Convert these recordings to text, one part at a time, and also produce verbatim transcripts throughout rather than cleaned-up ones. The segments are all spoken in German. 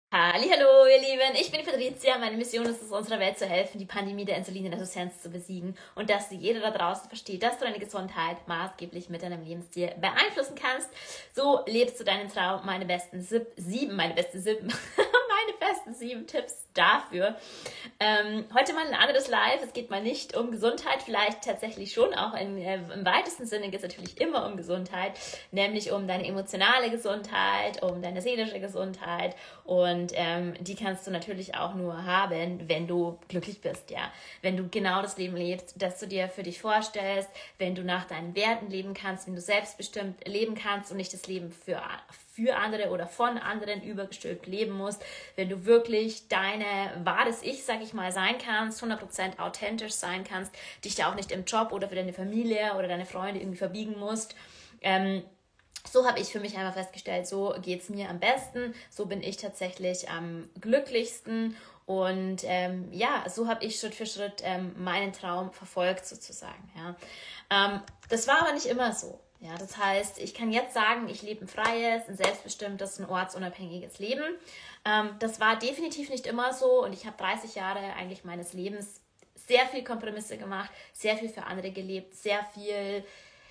Hallihallo, ihr Lieben, ich bin die Patricia. Meine Mission ist es, unserer Welt zu helfen, die Pandemie der Insulinresistenz zu besiegen und dass jeder da draußen versteht, dass du deine Gesundheit maßgeblich mit deinem Lebensstil beeinflussen kannst. So lebst du deinen Traum. Meine besten sieb, sieben, meine besten sieben, meine besten sieben Tipps dafür. Ähm, heute mal ein anderes Live. Es geht mal nicht um Gesundheit, vielleicht tatsächlich schon, auch in, äh, im weitesten Sinne geht es natürlich immer um Gesundheit, nämlich um deine emotionale Gesundheit, um deine seelische Gesundheit, und ähm, die kannst du natürlich auch nur haben, wenn du glücklich bist, ja. Wenn du genau das Leben lebst, das du dir für dich vorstellst, wenn du nach deinen Werten leben kannst, wenn du selbstbestimmt leben kannst und nicht das Leben für, für andere oder von anderen übergestülpt leben musst, wenn du wirklich deine wahres Ich, sag ich mal, sein kannst, hundert Prozent authentisch sein kannst, dich da auch nicht im Job oder für deine Familie oder deine Freunde irgendwie verbiegen musst. Ähm, So habe ich für mich einfach festgestellt, so geht es mir am besten, so bin ich tatsächlich am glücklichsten und ähm, ja, so habe ich Schritt für Schritt ähm, meinen Traum verfolgt sozusagen. Ja. Ähm, das war aber nicht immer so. Ja, das heißt, ich kann jetzt sagen, ich lebe ein freies, ein selbstbestimmtes, ein ortsunabhängiges Leben. Ähm, das war definitiv nicht immer so und ich habe dreißig Jahre eigentlich meines Lebens sehr viel Kompromisse gemacht, sehr viel für andere gelebt, sehr viel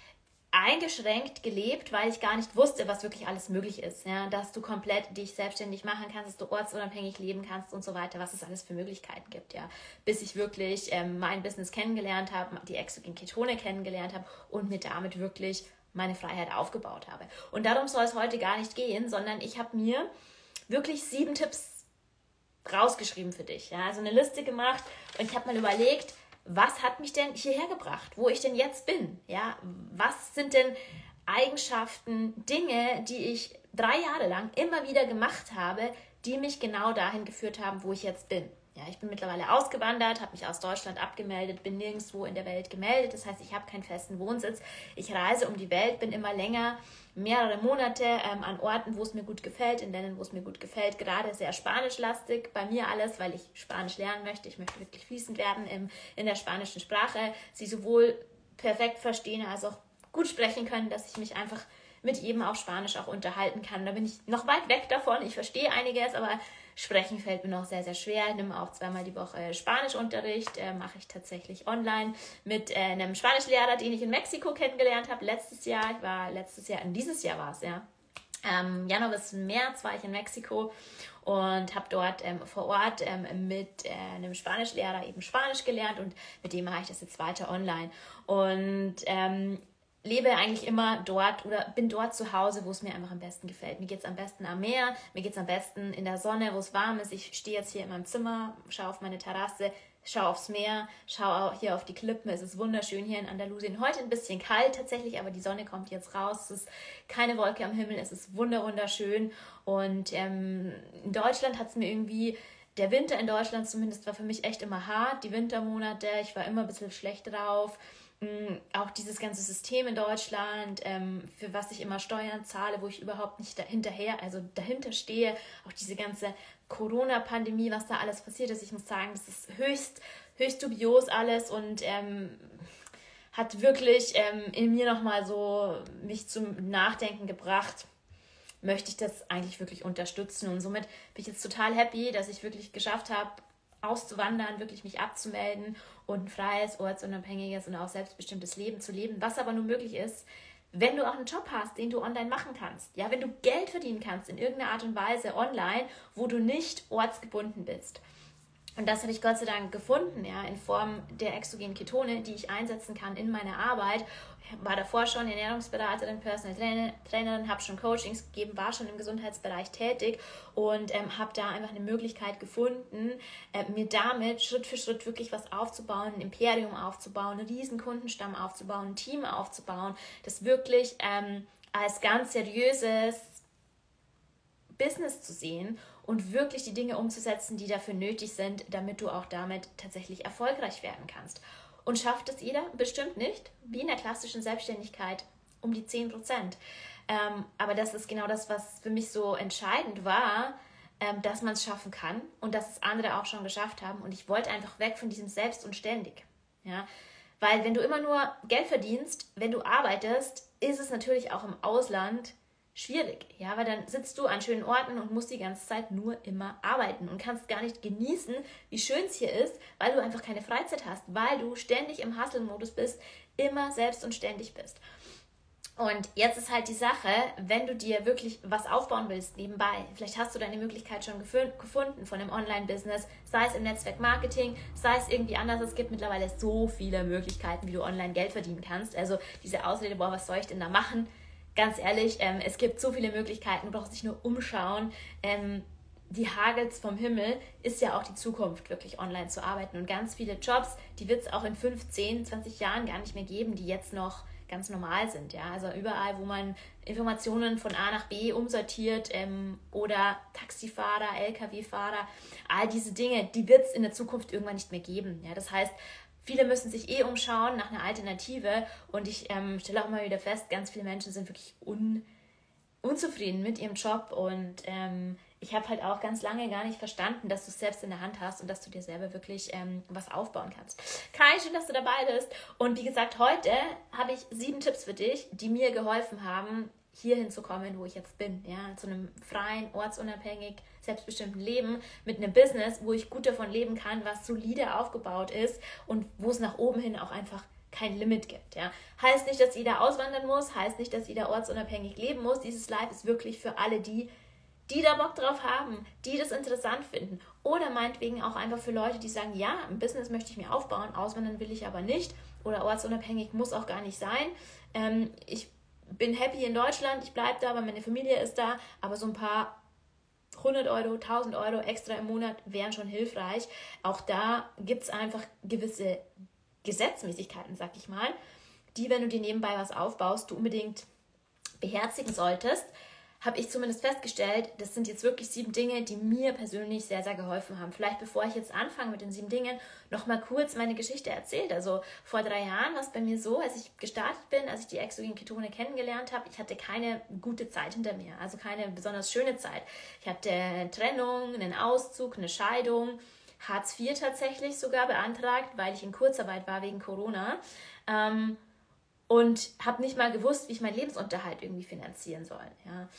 eingeschränkt gelebt, weil ich gar nicht wusste, was wirklich alles möglich ist. Ja? Dass du komplett dich selbstständig machen kannst, dass du ortsunabhängig leben kannst und so weiter, was es alles für Möglichkeiten gibt. Ja? Bis ich wirklich ähm, mein Business kennengelernt habe, die exogenen Ketone kennengelernt habe und mir damit wirklich meine Freiheit aufgebaut habe. Und darum soll es heute gar nicht gehen, sondern ich habe mir wirklich sieben Tipps rausgeschrieben für dich. Ja? Also eine Liste gemacht und ich habe mal überlegt, was hat mich denn hierher gebracht, wo ich denn jetzt bin? Ja, was sind denn Eigenschaften, Dinge, die ich drei Jahre lang immer wieder gemacht habe, die mich genau dahin geführt haben, wo ich jetzt bin? Ja, ich bin mittlerweile ausgewandert, habe mich aus Deutschland abgemeldet, bin nirgendwo in der Welt gemeldet. Das heißt, ich habe keinen festen Wohnsitz. Ich reise um die Welt, bin immer länger, mehrere Monate ähm, an Orten, wo es mir gut gefällt, in Ländern, wo es mir gut gefällt. Gerade sehr spanischlastig bei mir alles, weil ich Spanisch lernen möchte. Ich möchte wirklich fließend werden im, in der spanischen Sprache. Sie sowohl perfekt verstehen als auch gut sprechen können, dass ich mich einfach mit jedem auf Spanisch auch unterhalten kann. Da bin ich noch weit weg davon. Ich verstehe einiges, aber Sprechen fällt mir noch sehr, sehr schwer. Ich nehme auch zweimal die Woche Spanischunterricht, äh, mache ich tatsächlich online mit äh, einem Spanischlehrer, den ich in Mexiko kennengelernt habe letztes Jahr. Ich war letztes Jahr, dieses Jahr war es, ja. Ähm, Januar bis März war ich in Mexiko und habe dort ähm, vor Ort ähm, mit äh, einem Spanischlehrer eben Spanisch gelernt und mit dem mache ich das jetzt weiter online. Und ähm, lebe eigentlich immer dort oder bin dort zu Hause, wo es mir einfach am besten gefällt. Mir geht es am besten am Meer, mir geht es am besten in der Sonne, wo es warm ist. Ich stehe jetzt hier in meinem Zimmer, schaue auf meine Terrasse, schaue aufs Meer, schaue auch hier auf die Klippen. Es ist wunderschön hier in Andalusien. Heute ein bisschen kalt tatsächlich, aber die Sonne kommt jetzt raus. Es ist keine Wolke am Himmel, es ist wunder wunderschön. Und ähm, in Deutschland hat es mir irgendwie... Der Winter in Deutschland zumindest war für mich echt immer hart. Die Wintermonate, ich war immer ein bisschen schlecht drauf. Auch dieses ganze System in Deutschland, ähm, für was ich immer Steuern zahle, wo ich überhaupt nicht dahinterher, also dahinter stehe, auch diese ganze Corona-Pandemie, was da alles passiert ist, ich muss sagen, das ist höchst, höchst dubios alles und ähm, hat wirklich ähm, in mir nochmal so mich zum Nachdenken gebracht, möchte ich das eigentlich wirklich unterstützen und somit bin ich jetzt total happy, dass ich wirklich geschafft habe, auszuwandern, wirklich mich abzumelden und ein freies, ortsunabhängiges und auch selbstbestimmtes Leben zu leben, was aber nur möglich ist, wenn du auch einen Job hast, den du online machen kannst. Ja, wenn du Geld verdienen kannst in irgendeiner Art und Weise online, wo du nicht ortsgebunden bist. Und das habe ich Gott sei Dank gefunden, ja, in Form der exogenen Ketone, die ich einsetzen kann in meiner Arbeit. Ich war davor schon Ernährungsberaterin, Personal Trainer, Trainerin, habe schon Coachings gegeben, war schon im Gesundheitsbereich tätig und ähm, habe da einfach eine Möglichkeit gefunden, äh, mir damit Schritt für Schritt wirklich was aufzubauen, ein Imperium aufzubauen, einen riesen Kundenstamm aufzubauen, ein Team aufzubauen, das wirklich ähm, als ganz seriöses Business zu sehen und wirklich die Dinge umzusetzen, die dafür nötig sind, damit du auch damit tatsächlich erfolgreich werden kannst. Und schafft es jeder? Bestimmt nicht. Wie in der klassischen Selbstständigkeit um die zehn Prozent. Ähm, aber das ist genau das, was für mich so entscheidend war, ähm, dass man es schaffen kann und dass es andere auch schon geschafft haben. Und ich wollte einfach weg von diesem Selbst und ständig. Ja? Weil wenn du immer nur Geld verdienst, wenn du arbeitest, ist es natürlich auch im Ausland schwierig, ja, weil dann sitzt du an schönen Orten und musst die ganze Zeit nur immer arbeiten und kannst gar nicht genießen, wie schön es hier ist, weil du einfach keine Freizeit hast, weil du ständig im Hustle-Modus bist, immer selbst und ständig bist. Und jetzt ist halt die Sache, wenn du dir wirklich was aufbauen willst nebenbei, vielleicht hast du deine Möglichkeit schon gefunden von einem Online-Business, sei es im Netzwerk-Marketing, sei es irgendwie anders. Es gibt mittlerweile so viele Möglichkeiten, wie du online Geld verdienen kannst. Also diese Ausrede, boah, was soll ich denn da machen? Ganz ehrlich, ähm, es gibt so viele Möglichkeiten, du brauchst dich nur umschauen. Ähm, die hagelt's vom Himmel, ist ja auch die Zukunft, wirklich online zu arbeiten. Und ganz viele Jobs, die wird es auch in fünf, zehn, zwanzig Jahren gar nicht mehr geben, die jetzt noch ganz normal sind, ja, also überall, wo man Informationen von A nach B umsortiert ähm, oder Taxifahrer, L K W-Fahrer, all diese Dinge, die wird es in der Zukunft irgendwann nicht mehr geben, ja, das heißt, viele müssen sich eh umschauen nach einer Alternative und ich ähm, stelle auch immer wieder fest, ganz viele Menschen sind wirklich un, unzufrieden mit ihrem Job und ähm, ich habe halt auch ganz lange gar nicht verstanden, dass du es selbst in der Hand hast und dass du dir selber wirklich ähm, was aufbauen kannst. Kai, schön, dass du dabei bist. Und wie gesagt, heute habe ich sieben Tipps für dich, die mir geholfen haben, hier hinzukommen, wo ich jetzt bin. Ja, zu einem freien, ortsunabhängig, selbstbestimmten Leben mit einem Business, wo ich gut davon leben kann, was solide aufgebaut ist und wo es nach oben hin auch einfach kein Limit gibt. Ja. Heißt nicht, dass jeder auswandern muss, heißt nicht, dass jeder ortsunabhängig leben muss. Dieses Life ist wirklich für alle die, die da Bock drauf haben, die das interessant finden. Oder meinetwegen auch einfach für Leute, die sagen, ja, ein Business möchte ich mir aufbauen, auswandern will ich aber nicht. Oder ortsunabhängig muss auch gar nicht sein. Ähm, ich bin happy in Deutschland, ich bleibe da, weil meine Familie ist da, aber so ein paar hundert Euro, tausend Euro extra im Monat wären schon hilfreich. Auch da gibt es einfach gewisse Gesetzmäßigkeiten, sag ich mal, die, wenn du dir nebenbei was aufbaust, du unbedingt beherzigen solltest. Habe ich zumindest festgestellt, das sind jetzt wirklich sieben Dinge, die mir persönlich sehr, sehr geholfen haben. Vielleicht bevor ich jetzt anfange mit den sieben Dingen, noch mal kurz meine Geschichte erzählt. Also vor drei Jahren war es bei mir so, als ich gestartet bin, als ich die exogenen Ketone kennengelernt habe, ich hatte keine gute Zeit hinter mir, also keine besonders schöne Zeit. Ich hatte eine Trennung, einen Auszug, eine Scheidung, Hartz vier tatsächlich sogar beantragt, weil ich in Kurzarbeit war wegen Corona. Ähm, Und habe nicht mal gewusst, wie ich meinen Lebensunterhalt irgendwie finanzieren soll. Ja.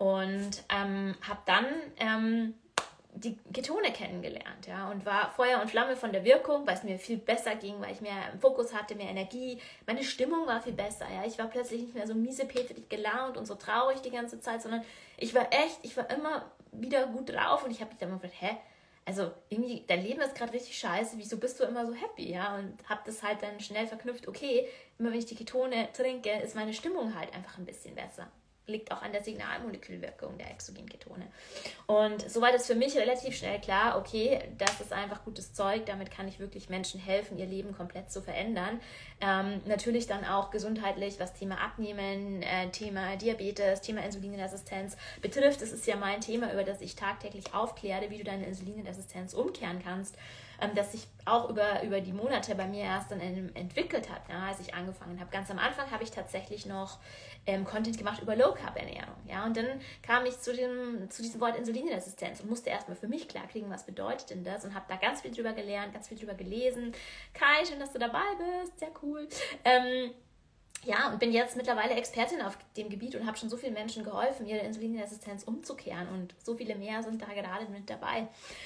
Und ähm, habe dann ähm, die Ketone kennengelernt. Ja. Und war Feuer und Flamme von der Wirkung, weil es mir viel besser ging, weil ich mehr Fokus hatte, mehr Energie. Meine Stimmung war viel besser. Ja. Ich war plötzlich nicht mehr so miesepetrig gelaunt und so traurig die ganze Zeit, sondern ich war echt, ich war immer wieder gut drauf. Und ich habe mich dann mal gedacht, hä? Also irgendwie, dein Leben ist gerade richtig scheiße, wieso bist du immer so happy, ja? Und habe das halt dann schnell verknüpft, okay, immer wenn ich die Ketone trinke, ist meine Stimmung halt einfach ein bisschen besser. Liegt auch an der Signalmolekülwirkung der exogenen Ketone. Und so war das für mich relativ schnell klar, okay, das ist einfach gutes Zeug, damit kann ich wirklich Menschen helfen, ihr Leben komplett zu verändern. Ähm, natürlich dann auch gesundheitlich, was Thema Abnehmen, äh, Thema Diabetes, Thema Insulinresistenz betrifft. Das ist ja mein Thema, über das ich tagtäglich aufkläre, wie du deine Insulinresistenz umkehren kannst, ähm, das sich auch über, über die Monate bei mir erst dann entwickelt hat, ja, als ich angefangen habe. Ganz am Anfang habe ich tatsächlich noch ähm, Content gemacht über Low-Carb-Ernährung. Ja? Und dann kam ich zu, dem, zu diesem Wort Insulinresistenz und musste erstmal für mich klarkriegen, was bedeutet denn das, und habe da ganz viel drüber gelernt, ganz viel drüber gelesen. Kai, schön, dass du dabei bist, sehr cool. Ähm, ja, und bin jetzt mittlerweile Expertin auf dem Gebiet und habe schon so vielen Menschen geholfen, ihre Insulinresistenz umzukehren, und so viele mehr sind da gerade mit dabei.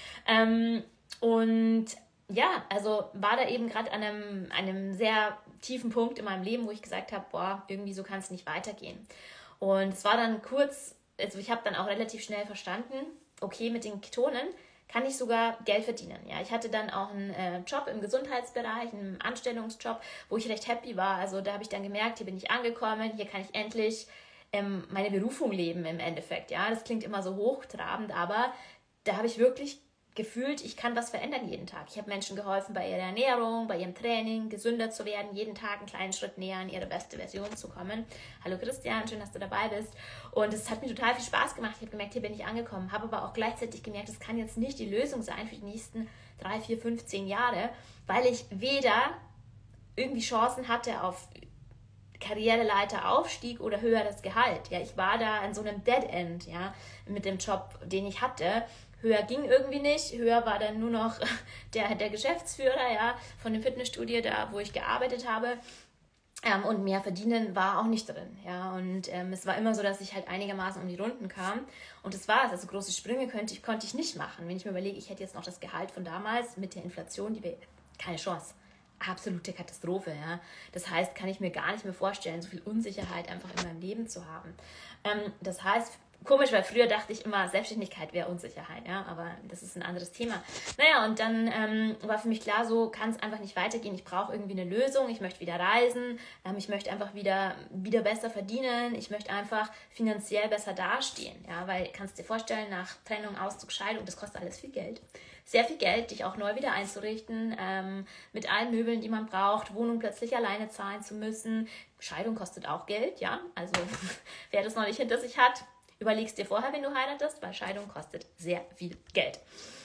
Ähm, und ja, also war da eben gerade an einem, einem sehr tiefen Punkt in meinem Leben, wo ich gesagt habe, boah, irgendwie so kann es nicht weitergehen. Und es war dann kurz, also ich habe dann auch relativ schnell verstanden, okay, mit den Ketonen kann ich sogar Geld verdienen. Ja, ich hatte dann auch einen äh, Job im Gesundheitsbereich, einen Anstellungsjob, wo ich recht happy war. Also da habe ich dann gemerkt, hier bin ich angekommen, hier kann ich endlich ähm, meine Berufung leben im Endeffekt. Ja, das klingt immer so hochtrabend, aber da habe ich wirklich gefühlt, ich kann was verändern jeden Tag. Ich habe Menschen geholfen bei ihrer Ernährung, bei ihrem Training, gesünder zu werden, jeden Tag einen kleinen Schritt näher an ihre beste Version zu kommen. Hallo Christian, schön, dass du dabei bist. Und es hat mir total viel Spaß gemacht. Ich habe gemerkt, hier bin ich angekommen, habe aber auch gleichzeitig gemerkt, das kann jetzt nicht die Lösung sein für die nächsten drei, vier, fünf, zehn Jahre, weil ich weder irgendwie Chancen hatte auf Karriereleiter Aufstieg oder höheres Gehalt. Ja, ich war da an so einem Dead End, ja, mit dem Job, den ich hatte. Höher ging irgendwie nicht. Höher war dann nur noch der, der Geschäftsführer, ja, von dem Fitnessstudio, da wo ich gearbeitet habe. Ähm, und mehr verdienen war auch nicht drin. Ja? Und ähm, es war immer so, dass ich halt einigermaßen um die Runden kam. Und das war es. Also große Sprünge könnte ich, konnte ich nicht machen. Wenn ich mir überlege, ich hätte jetzt noch das Gehalt von damals mit der Inflation, die wir, keine Chance. Absolute Katastrophe. Ja? Das heißt, kann ich mir gar nicht mehr vorstellen, so viel Unsicherheit einfach in meinem Leben zu haben. Ähm, das heißt, komisch, weil früher dachte ich immer, Selbstständigkeit wäre Unsicherheit, ja, aber das ist ein anderes Thema. Naja, und dann ähm, war für mich klar, so kann es einfach nicht weitergehen. Ich brauche irgendwie eine Lösung, ich möchte wieder reisen, ähm, ich möchte einfach wieder, wieder besser verdienen, ich möchte einfach finanziell besser dastehen, ja, weil, kannst dir vorstellen, nach Trennung, Auszug, Scheidung, das kostet alles viel Geld. Sehr viel Geld, dich auch neu wieder einzurichten, ähm, mit allen Möbeln, die man braucht, Wohnung plötzlich alleine zahlen zu müssen. Scheidung kostet auch Geld, ja, also wer das noch nicht hinter sich hat, überlegst dir vorher, wenn du heiratest, weil Scheidung kostet sehr viel Geld.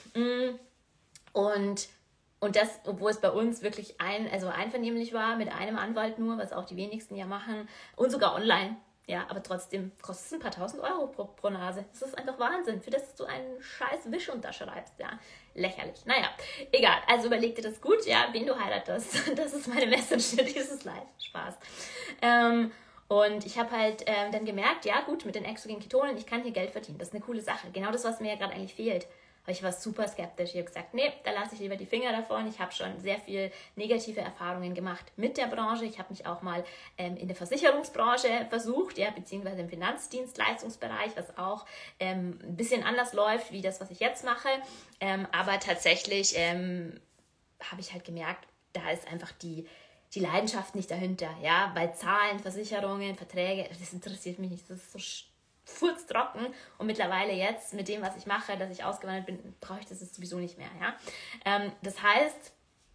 Und, und das, obwohl es bei uns wirklich ein, also einvernehmlich war, mit einem Anwalt nur, was auch die wenigsten ja machen, und sogar online. Ja, aber trotzdem kostet es ein paar tausend Euro pro, pro Nase. Das ist einfach Wahnsinn, für das dass du einen scheiß Wisch unterschreibst. Ja, lächerlich. Naja, egal. Also überleg dir das gut, ja, wen du heiratest. Das ist meine Message für dieses Live. Spaß. Ähm, Und ich habe halt ähm, dann gemerkt, ja gut, mit den exogenen Ketonen, ich kann hier Geld verdienen. Das ist eine coole Sache. Genau das, was mir ja gerade eigentlich fehlt. Aber ich war super skeptisch. Ich habe gesagt, nee, da lasse ich lieber die Finger davon. Ich habe schon sehr viel negative Erfahrungen gemacht mit der Branche. Ich habe mich auch mal ähm, in der Versicherungsbranche versucht, ja, beziehungsweise im Finanzdienstleistungsbereich, was auch ähm, ein bisschen anders läuft, wie das, was ich jetzt mache. Ähm, aber tatsächlich ähm, habe ich halt gemerkt, da ist einfach die... die Leidenschaft nicht dahinter, ja, weil Zahlen, Versicherungen, Verträge, das interessiert mich nicht, das ist so furztrocken und mittlerweile jetzt mit dem, was ich mache, dass ich ausgewandert bin, brauche ich das sowieso nicht mehr, ja. Ähm, das heißt,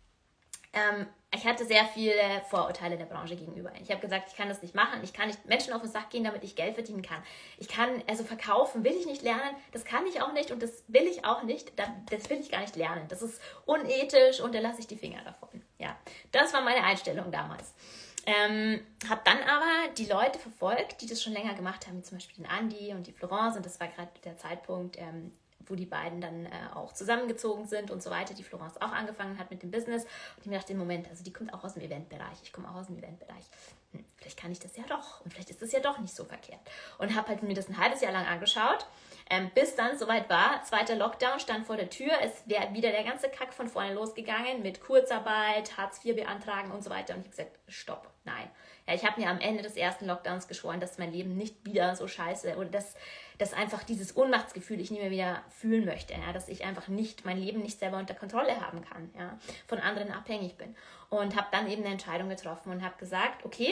ähm, ich hatte sehr viele Vorurteile der Branche gegenüber. Ich habe gesagt, ich kann das nicht machen, ich kann nicht Menschen auf den Sack gehen, damit ich Geld verdienen kann. Ich kann, also verkaufen will ich nicht lernen, das kann ich auch nicht und das will ich auch nicht, das will ich gar nicht lernen. Das ist unethisch und da lasse ich die Finger davon. Ja, das war meine Einstellung damals. Ähm, habe dann aber die Leute verfolgt, die das schon länger gemacht haben, wie zum Beispiel den Andi und die Florence, und das war gerade der Zeitpunkt, ähm, wo die beiden dann äh, auch zusammengezogen sind und so weiter, die Florence auch angefangen hat mit dem Business. Und ich mir dachte, im Moment, also die kommt auch aus dem Eventbereich, ich komme auch aus dem Eventbereich. Hm, vielleicht kann ich das ja doch und vielleicht ist das ja doch nicht so verkehrt. Und habe halt mir das ein halbes Jahr lang angeschaut, ähm, bis dann soweit war, zweiter Lockdown stand vor der Tür, es wäre wieder der ganze Kack von vorne losgegangen mit Kurzarbeit, Hartz vier beantragen und so weiter. Und ich habe gesagt, stopp, nein. Ja, ich habe mir am Ende des ersten Lockdowns geschworen, dass mein Leben nicht wieder so scheiße oder dass, dass einfach dieses Ohnmachtsgefühl ich nie mehr wieder fühlen möchte, ja, dass ich einfach nicht mein Leben nicht selber unter Kontrolle haben kann, ja, von anderen abhängig bin. Und habe dann eben eine Entscheidung getroffen und habe gesagt, okay,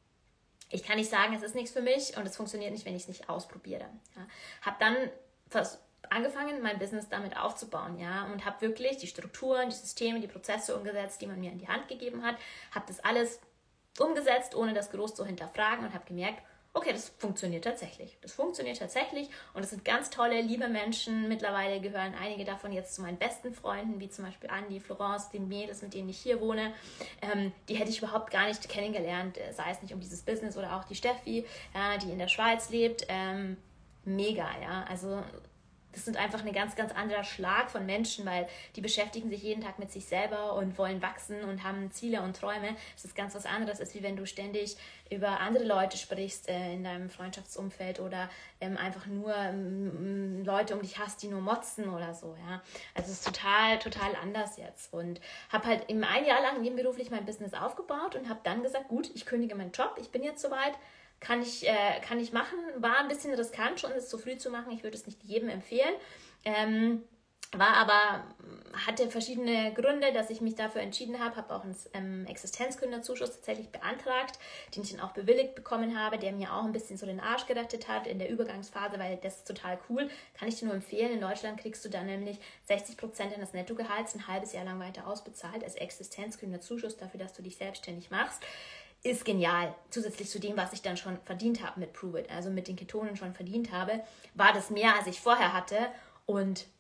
ich kann nicht sagen, es ist nichts für mich und es funktioniert nicht, wenn ich es nicht ausprobiere. Ja. Habe dann vers- angefangen, mein Business damit aufzubauen, ja, und habe wirklich die Strukturen, die Systeme, die Prozesse umgesetzt, die man mir in die Hand gegeben hat, habe das alles umgesetzt, ohne das groß zu hinterfragen und habe gemerkt, okay, das funktioniert tatsächlich. Das funktioniert tatsächlich und es sind ganz tolle, liebe Menschen. Mittlerweile gehören einige davon jetzt zu meinen besten Freunden, wie zum Beispiel Andi, Florence, die Mädels, mit denen ich hier wohne. Ähm, die hätte ich überhaupt gar nicht kennengelernt, sei es nicht um dieses Business oder auch die Steffi, ja, die in der Schweiz lebt. Ähm, mega, ja, also das sind einfach ein ganz, ganz anderer Schlag von Menschen, weil die beschäftigen sich jeden Tag mit sich selber und wollen wachsen und haben Ziele und Träume. Das ist ganz was anderes, als wie wenn du ständig über andere Leute sprichst äh, in deinem Freundschaftsumfeld oder ähm, einfach nur ähm, Leute um dich hast, die nur motzen oder so. Ja? Also es ist total, total anders jetzt. Und habe halt eben ein Jahr lang nebenberuflich mein Business aufgebaut und habe dann gesagt, gut, ich kündige meinen Job, ich bin jetzt soweit. Kann ich, äh, kann ich machen. War ein bisschen riskant schon, es so früh zu machen. Ich würde es nicht jedem empfehlen. Ähm, war aber, hatte verschiedene Gründe, dass ich mich dafür entschieden habe. Habe auch einen ähm, Existenzgründerzuschuss tatsächlich beantragt, den ich dann auch bewilligt bekommen habe, der mir auch ein bisschen so den Arsch gerettet hat in der Übergangsphase, weil das ist total cool. Kann ich dir nur empfehlen. In Deutschland kriegst du dann nämlich sechzig Prozent deines Nettogehalts ein halbes Jahr lang weiter ausbezahlt als Existenzgründerzuschuss dafür, dass du dich selbstständig machst. Ist genial. Zusätzlich zu dem, was ich dann schon verdient habe mit Prove It, also mit den Ketonen schon verdient habe, war das mehr, als ich vorher hatte und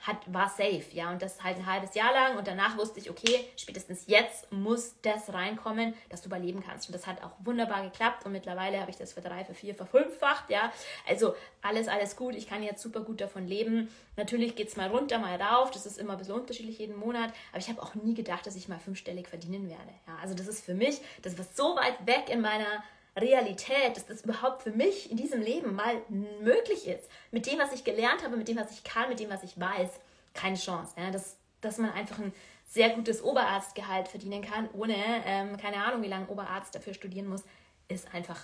hat, war safe, ja, und das halt ein halbes Jahr lang und danach wusste ich, okay, spätestens jetzt muss das reinkommen, dass du überleben kannst und das hat auch wunderbar geklappt und mittlerweile habe ich das für drei, für vier, verfünffacht, ja, also alles, alles gut, ich kann jetzt super gut davon leben, natürlich geht es mal runter, mal rauf, das ist immer ein bisschen unterschiedlich jeden Monat, aber ich habe auch nie gedacht, dass ich mal fünfstellig verdienen werde, ja, also das ist für mich, das war so weit weg in meiner Realität, dass das überhaupt für mich in diesem Leben mal möglich ist. Mit dem, was ich gelernt habe, mit dem, was ich kann, mit dem, was ich weiß, keine Chance. Ja? Dass, dass man einfach ein sehr gutes Oberarztgehalt verdienen kann, ohne, ähm, keine Ahnung, wie lange ein Oberarzt dafür studieren muss, ist einfach,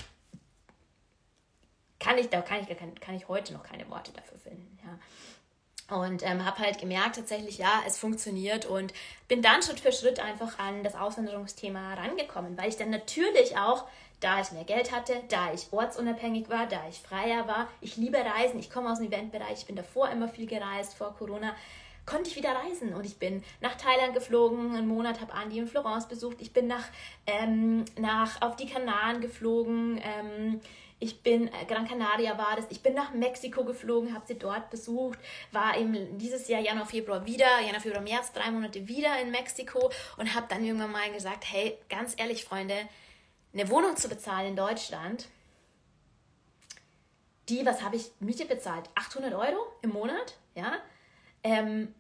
kann ich, da kann ich, kann, kann ich heute noch keine Worte dafür finden. Ja. Und ähm, habe halt gemerkt, tatsächlich, ja, es funktioniert und bin dann Schritt für Schritt einfach an das Auswanderungsthema rangekommen, weil ich dann natürlich auch, da ich mehr Geld hatte, da ich ortsunabhängig war, da ich freier war, ich liebe Reisen, ich komme aus dem Eventbereich, ich bin davor immer viel gereist, vor Corona, konnte ich wieder reisen und ich bin nach Thailand geflogen, einen Monat habe Andi in Florence besucht, ich bin nach, ähm, nach auf die Kanaren geflogen, ähm, ich bin, äh, Gran Canaria war das, ich bin nach Mexiko geflogen, habe sie dort besucht, war eben dieses Jahr Januar, Februar wieder, Januar, Februar, März, drei Monate wieder in Mexiko und habe dann irgendwann mal gesagt, hey, ganz ehrlich, Freunde, eine Wohnung zu bezahlen in Deutschland, die, was habe ich Miete bezahlt? achthundert Euro im Monat, ja, ähm,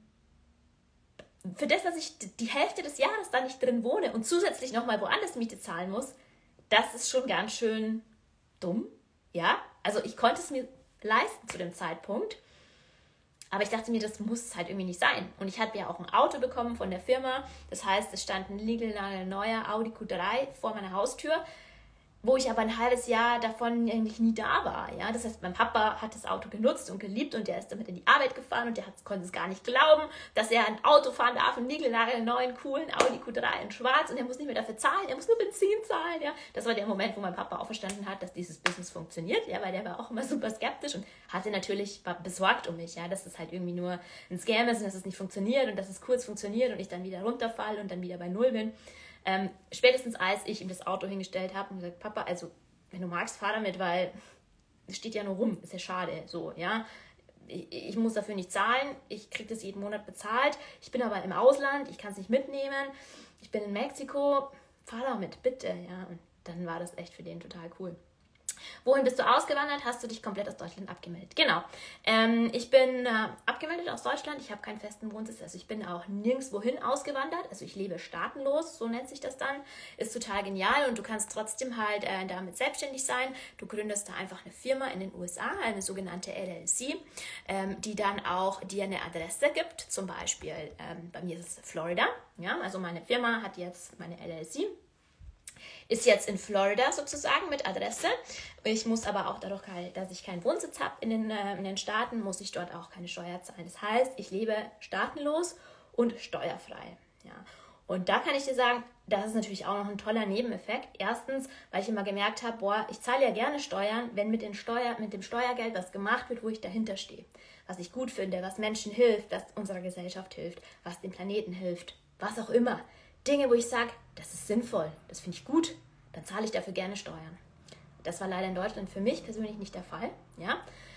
für das, dass ich die Hälfte des Jahres da nicht drin wohne und zusätzlich nochmal woanders Miete zahlen muss, das ist schon ganz schön dumm, ja, also ich konnte es mir leisten zu dem Zeitpunkt, aber ich dachte mir, das muss halt irgendwie nicht sein. Und ich hatte ja auch ein Auto bekommen von der Firma, das heißt, es stand ein neuer Audi Q drei vor meiner Haustür, wo ich aber ein halbes Jahr davon eigentlich nie da war. Ja? Das heißt, mein Papa hat das Auto genutzt und geliebt und der ist damit in die Arbeit gefahren und der hat, konnte es gar nicht glauben, dass er ein Auto fahren darf, einen niegelnagelneuen, coolen Audi Q drei in schwarz und er muss nicht mehr dafür zahlen, er muss nur Benzin zahlen. Ja? Das war der Moment, wo mein Papa auch verstanden hat, dass dieses Business funktioniert, ja? Weil der war auch immer super skeptisch und hatte natürlich, war besorgt um mich, ja? Dass es halt irgendwie nur ein Scam ist und dass es nicht funktioniert und dass es kurz funktioniert und ich dann wieder runterfalle und dann wieder bei Null bin. Ähm, spätestens als ich ihm das Auto hingestellt habe und gesagt, Papa, also wenn du magst, fahr damit, weil es steht ja nur rum, ist ja schade, so, ja. Ich, ich muss dafür nicht zahlen, ich kriege das jeden Monat bezahlt, ich bin aber im Ausland, ich kann es nicht mitnehmen, ich bin in Mexiko, fahr da mit, bitte, ja. Und dann war das echt für den total cool. Wohin bist du ausgewandert? Hast du dich komplett aus Deutschland abgemeldet? Genau. Ähm, ich bin äh, abgemeldet aus Deutschland. Ich habe keinen festen Wohnsitz. Also ich bin auch nirgendwohin ausgewandert. Also ich lebe staatenlos, so nennt sich das dann. Ist total genial und du kannst trotzdem halt äh, damit selbstständig sein. Du gründest da einfach eine Firma in den U S A, eine sogenannte L L C, ähm, die dann auch dir eine Adresse gibt. Zum Beispiel ähm, bei mir ist es Florida. Ja? Also meine Firma hat jetzt meine L L C. Ist jetzt in Florida sozusagen mit Adresse. Ich muss aber auch dadurch, dass ich keinen Wohnsitz habe in den, äh, in den Staaten, muss ich dort auch keine Steuer zahlen. Das heißt, ich lebe staatenlos und steuerfrei. Ja. Und da kann ich dir sagen, das ist natürlich auch noch ein toller Nebeneffekt. Erstens, weil ich immer gemerkt habe, boah, ich zahle ja gerne Steuern, wenn mit, den Steuer, mit dem Steuergeld was gemacht wird, wo ich dahinter stehe. Was ich gut finde, was Menschen hilft, was unserer Gesellschaft hilft, was dem Planeten hilft, was auch immer. Dinge, wo ich sage, das ist sinnvoll, das finde ich gut, dann zahle ich dafür gerne Steuern. Das war leider in Deutschland für mich persönlich nicht der Fall. Ja?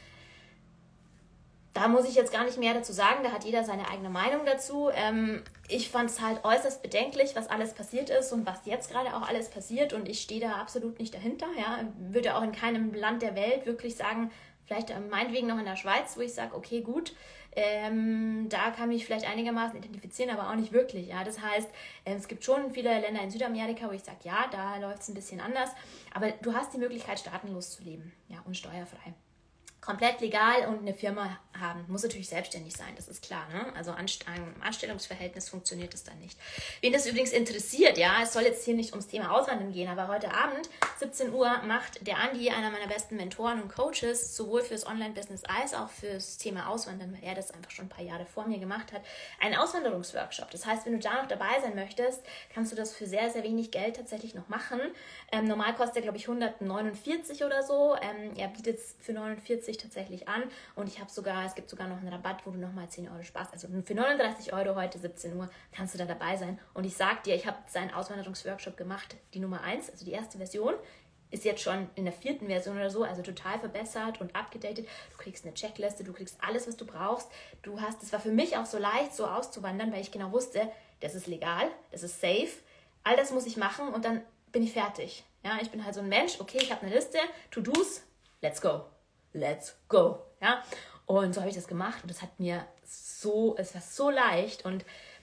Da muss ich jetzt gar nicht mehr dazu sagen, da hat jeder seine eigene Meinung dazu. Ähm, ich fand es halt äußerst bedenklich, was alles passiert ist und was jetzt gerade auch alles passiert und ich stehe da absolut nicht dahinter. Ja? Würde auch in keinem Land der Welt wirklich sagen, vielleicht meinetwegen noch in der Schweiz, wo ich sage, okay, gut, ähm, da kann mich vielleicht einigermaßen identifizieren, aber auch nicht wirklich. Ja? Das heißt, ähm, es gibt schon viele Länder in Südamerika, wo ich sage, ja, da läuft es ein bisschen anders, aber du hast die Möglichkeit, staatenlos zu leben, ja, und steuerfrei. Komplett legal und eine Firma haben. Muss natürlich selbstständig sein, das ist klar. Ne? Also im Anstellungsverhältnis funktioniert das dann nicht. Wen das übrigens interessiert, ja, es soll jetzt hier nicht ums Thema Auswandern gehen, aber heute Abend, siebzehn Uhr, macht der Andi, einer meiner besten Mentoren und Coaches, sowohl fürs Online-Business als auch fürs Thema Auswandern, weil er das einfach schon ein paar Jahre vor mir gemacht hat, einen Auswanderungsworkshop. Das heißt, wenn du da noch dabei sein möchtest, kannst du das für sehr, sehr wenig Geld tatsächlich noch machen. Ähm, normal kostet er, glaube ich, hundertneunundvierzig oder so. Ähm, er bietet es für neunundvierzig tatsächlich an und ich habe sogar, es gibt sogar noch einen Rabatt, wo du nochmal zehn Euro sparst. Also für neununddreißig Euro heute siebzehn Uhr kannst du da dabei sein und ich sag dir, ich habe seinen Auswanderungsworkshop gemacht, die Nummer eins, also die erste Version, ist jetzt schon in der vierten Version oder so, also total verbessert und abgedatet. Du kriegst eine Checkliste, du kriegst alles, was du brauchst. Du hast, es war für mich auch so leicht, so auszuwandern, weil ich genau wusste, das ist legal, das ist safe, all das muss ich machen und dann bin ich fertig. Ja, ich bin halt so ein Mensch, okay, ich habe eine Liste, To-Dos, let's go, let's go. Ja, und so habe ich das gemacht und das hat mir so, es war so leicht und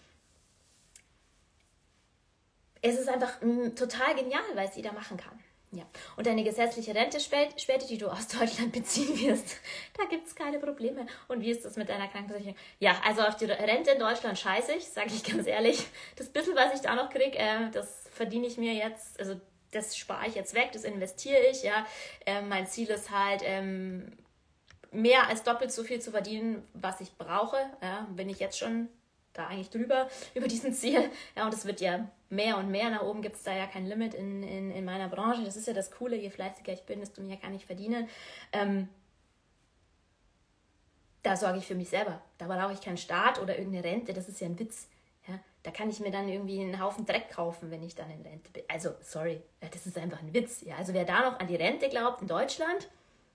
es ist einfach mh, total genial, weil es jeder machen kann. Ja. Und deine gesetzliche Rente später, die du aus Deutschland beziehen wirst, da gibt es keine Probleme. Und wie ist das mit deiner Krankenversicherung? Ja, also auf die Rente in Deutschland scheiße ich, sage ich ganz ehrlich. Das bisschen, was ich da noch kriege, äh, das verdiene ich mir jetzt, also das spare ich jetzt weg, das investiere ich. Ja. Äh, mein Ziel ist halt, ähm, mehr als doppelt so viel zu verdienen, was ich brauche. Ja. Bin ich jetzt schon da eigentlich drüber, über diesen Ziel. Ja, und es wird ja mehr und mehr. Nach oben gibt es da ja kein Limit in, in, in meiner Branche. Das ist ja das Coole, je fleißiger ich bin, desto mehr kann ich verdienen. Ähm, da sorge ich für mich selber. Da brauche ich keinen Staat oder irgendeine Rente. Das ist ja ein Witz. Ja, da kann ich mir dann irgendwie einen Haufen Dreck kaufen, wenn ich dann in Rente bin. Also, sorry, das ist einfach ein Witz. Ja, also wer da noch an die Rente glaubt in Deutschland,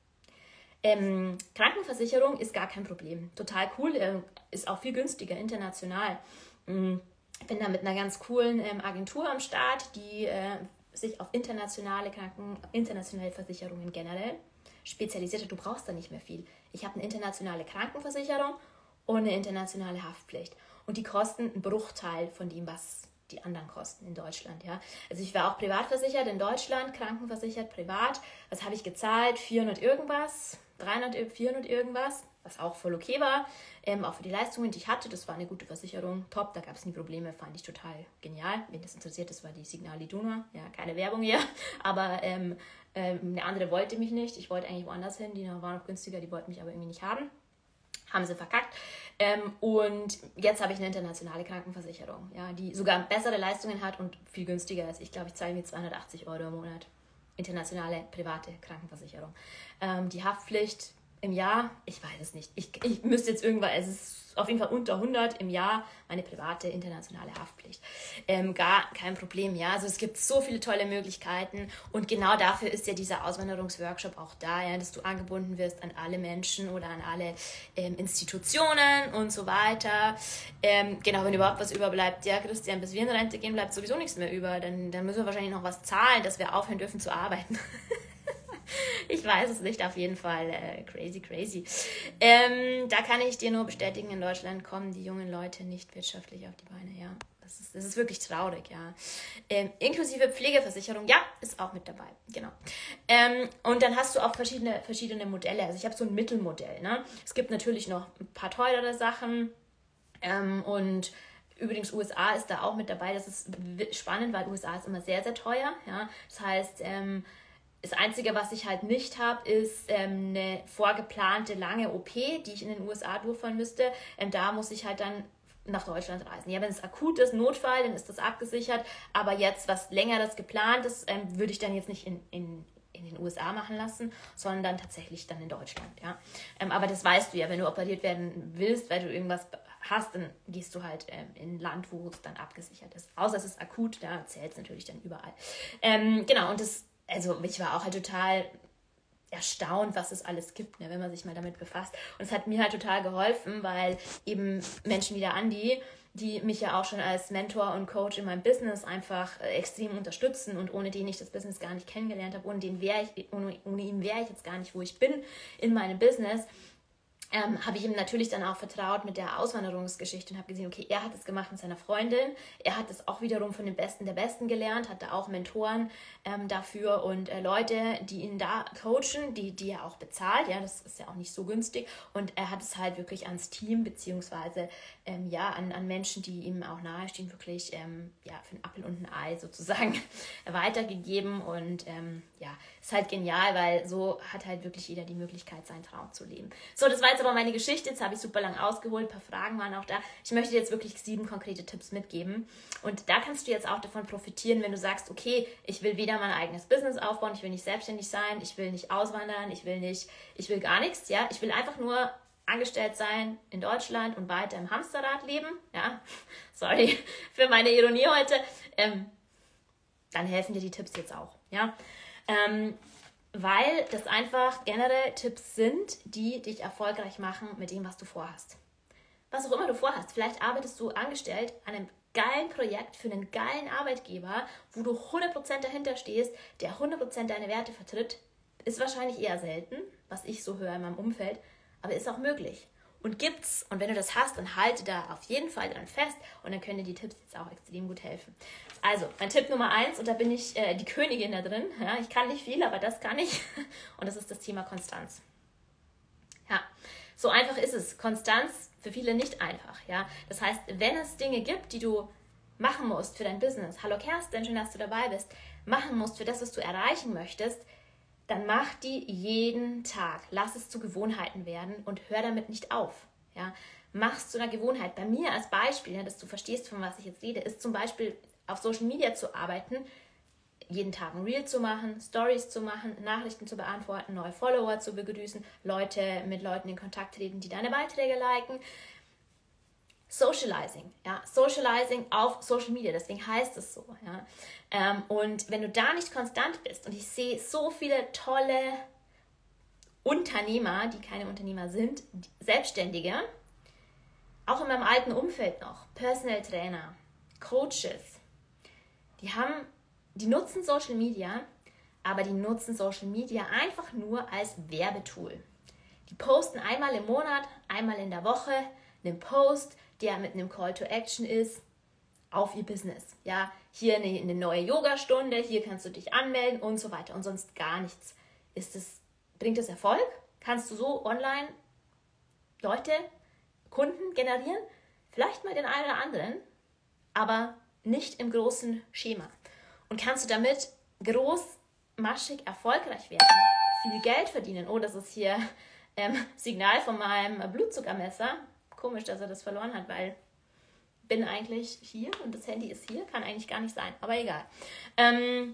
Ähm, Krankenversicherung ist gar kein Problem. Total cool, äh, ist auch viel günstiger, international. Ähm, bin da mit einer ganz coolen ähm, Agentur am Start, die äh, sich auf internationale Kranken, internationale Versicherungen generell spezialisiert hat. Du brauchst da nicht mehr viel. Ich habe eine internationale Krankenversicherung und eine internationale Haftpflicht. Und die kosten einen Bruchteil von dem, was die anderen kosten in Deutschland. Ja. Also ich war auch privat versichert in Deutschland, krankenversichert privat. Was habe ich gezahlt? vierhundert irgendwas, dreihundert, vierhundert irgendwas, was auch voll okay war. Ähm, auch für die Leistungen, die ich hatte, das war eine gute Versicherung, top, da gab es nie Probleme, fand ich total genial. Wen das interessiert, das war die Signal Iduna, ja, keine Werbung hier, aber ähm, ähm, eine andere wollte mich nicht, ich wollte eigentlich woanders hin, die war noch günstiger, die wollten mich aber irgendwie nicht haben. Haben sie verkackt. Ähm, und jetzt habe ich eine internationale Krankenversicherung, ja, die sogar bessere Leistungen hat und viel günstiger ist. Ich glaube, ich zahle mir zweihundertachtzig Euro im Monat. Internationale, private Krankenversicherung. Ähm, die Haftpflicht im Jahr, ich weiß es nicht. Ich, ich müsste jetzt irgendwann, es ist auf jeden Fall unter hundert im Jahr meine private internationale Haftpflicht. Ähm, gar kein Problem, ja. Also es gibt so viele tolle Möglichkeiten und genau dafür ist ja dieser Auswanderungsworkshop auch da, ja, dass du angebunden wirst an alle Menschen oder an alle ähm, Institutionen und so weiter. Ähm, genau, wenn überhaupt was überbleibt, ja, Christian, bis wir in Rente gehen, bleibt sowieso nichts mehr über. Dann, dann müssen wir wahrscheinlich noch was zahlen, dass wir aufhören dürfen zu arbeiten. Ich weiß es nicht, auf jeden Fall äh, crazy, crazy. Ähm, da kann ich dir nur bestätigen, in Deutschland kommen die jungen Leute nicht wirtschaftlich auf die Beine, ja. Das ist, das ist wirklich traurig, ja. Ähm, inklusive Pflegeversicherung, ja, ist auch mit dabei, genau. Ähm, und dann hast du auch verschiedene, verschiedene Modelle. Also ich habe so ein Mittelmodell, ne. Es gibt natürlich noch ein paar teurere Sachen ähm, und übrigens, U S A ist da auch mit dabei. Das ist spannend, weil U S A ist immer sehr, sehr teuer, ja. Das heißt, ähm, das Einzige, was ich halt nicht habe, ist ähm, eine vorgeplante lange O P, die ich in den U S A durchführen müsste. Ähm, da muss ich halt dann nach Deutschland reisen. Ja, wenn es akut ist, Notfall, dann ist das abgesichert. Aber jetzt was Längeres geplant ist, ähm, würde ich dann jetzt nicht in, in, in den U S A machen lassen, sondern dann tatsächlich dann in Deutschland. Ja. Ähm, aber das weißt du ja, wenn du operiert werden willst, weil du irgendwas hast, dann gehst du halt ähm, in ein Land, wo es dann abgesichert ist. Außer es ist akut, da zählt es natürlich dann überall. Ähm, genau, und das Also ich war auch halt total erstaunt, was es alles gibt, ne, wenn man sich mal damit befasst. Und es hat mir halt total geholfen, weil eben Menschen wie der Andi, die mich ja auch schon als Mentor und Coach in meinem Business einfach äh, extrem unterstützen und ohne den ich das Business gar nicht kennengelernt habe, ohne, den wär ich, ohne, ohne ihn wäre ich jetzt gar nicht, wo ich bin in meinem Business, Ähm, habe ich ihm natürlich dann auch vertraut mit der Auswanderungsgeschichte und habe gesehen, okay, er hat es gemacht mit seiner Freundin, er hat es auch wiederum von den Besten der Besten gelernt, hat da auch Mentoren ähm, dafür und äh, Leute, die ihn da coachen, die, die er auch bezahlt, ja, das ist ja auch nicht so günstig und er hat es halt wirklich ans Team beziehungsweise ähm, ja, an, an Menschen, die ihm auch nahestehen, wirklich ähm, ja, für einen Apfel und ein Ei sozusagen weitergegeben und ähm, ja, ist halt genial, weil so hat halt wirklich jeder die Möglichkeit, seinen Traum zu leben. So, das war jetzt aber meine Geschichte, jetzt habe ich super lang ausgeholt, ein paar Fragen waren auch da. Ich möchte dir jetzt wirklich sieben konkrete Tipps mitgeben und da kannst du jetzt auch davon profitieren, wenn du sagst, okay, ich will weder mein eigenes Business aufbauen, ich will nicht selbstständig sein, ich will nicht auswandern, ich will nicht, ich will gar nichts, ja, ich will einfach nur angestellt sein in Deutschland und weiter im Hamsterrad leben, ja, sorry für meine Ironie heute, ähm, dann helfen dir die Tipps jetzt auch, ja. Ähm, weil das einfach generell Tipps sind, die dich erfolgreich machen mit dem, was du vorhast. Was auch immer du vorhast. Vielleicht arbeitest du angestellt an einem geilen Projekt für einen geilen Arbeitgeber, wo du hundert Prozent dahinter stehst, der hundert Prozent deine Werte vertritt. Ist wahrscheinlich eher selten, was ich so höre in meinem Umfeld, aber ist auch möglich. Und gibt's, und wenn du das hast, dann halte da auf jeden Fall dran fest und dann können dir die Tipps jetzt auch extrem gut helfen. Also, mein Tipp Nummer eins, und da bin ich äh, die Königin da drin, ja, ich kann nicht viel, aber das kann ich, und das ist das Thema Konstanz. Ja, so einfach ist es. Konstanz für viele nicht einfach, ja. Das heißt, wenn es Dinge gibt, die du machen musst für dein Business, hallo Kerstin, schön, dass du dabei bist, machen musst für das, was du erreichen möchtest, dann mach die jeden Tag. Lass es zu Gewohnheiten werden und hör damit nicht auf. Ja? Mach es zu einer Gewohnheit. Bei mir als Beispiel, ja, dass du verstehst, von was ich jetzt rede, ist zum Beispiel auf Social Media zu arbeiten, jeden Tag ein Reel zu machen, Stories zu machen, Nachrichten zu beantworten, neue Follower zu begrüßen, Leute mit Leuten in Kontakt treten, die deine Beiträge liken. Socializing, ja, Socializing auf Social Media, deswegen heißt es so, ja. Ähm, und wenn du da nicht konstant bist, und ich sehe so viele tolle Unternehmer, die keine Unternehmer sind, Selbstständige, auch in meinem alten Umfeld noch, Personal Trainer, Coaches, die haben, die nutzen Social Media, aber die nutzen Social Media einfach nur als Werbetool. Die posten einmal im Monat, einmal in der Woche einen Post, der mit einem Call to Action ist, auf ihr Business. Ja, hier eine, eine neue Yoga-Stunde, hier kannst du dich anmelden und so weiter und sonst gar nichts. Ist es, bringt es Erfolg? Kannst du so online Leute, Kunden generieren? Vielleicht mal den einen oder anderen, aber nicht im großen Schema. Und kannst du damit großmaschig erfolgreich werden, viel Geld verdienen? Oh, das ist hier ähm, Signal von meinem Blutzuckermesser. Komisch, dass er das verloren hat, weil ich bin eigentlich hier und das Handy ist hier. Kann eigentlich gar nicht sein, aber egal. Ähm,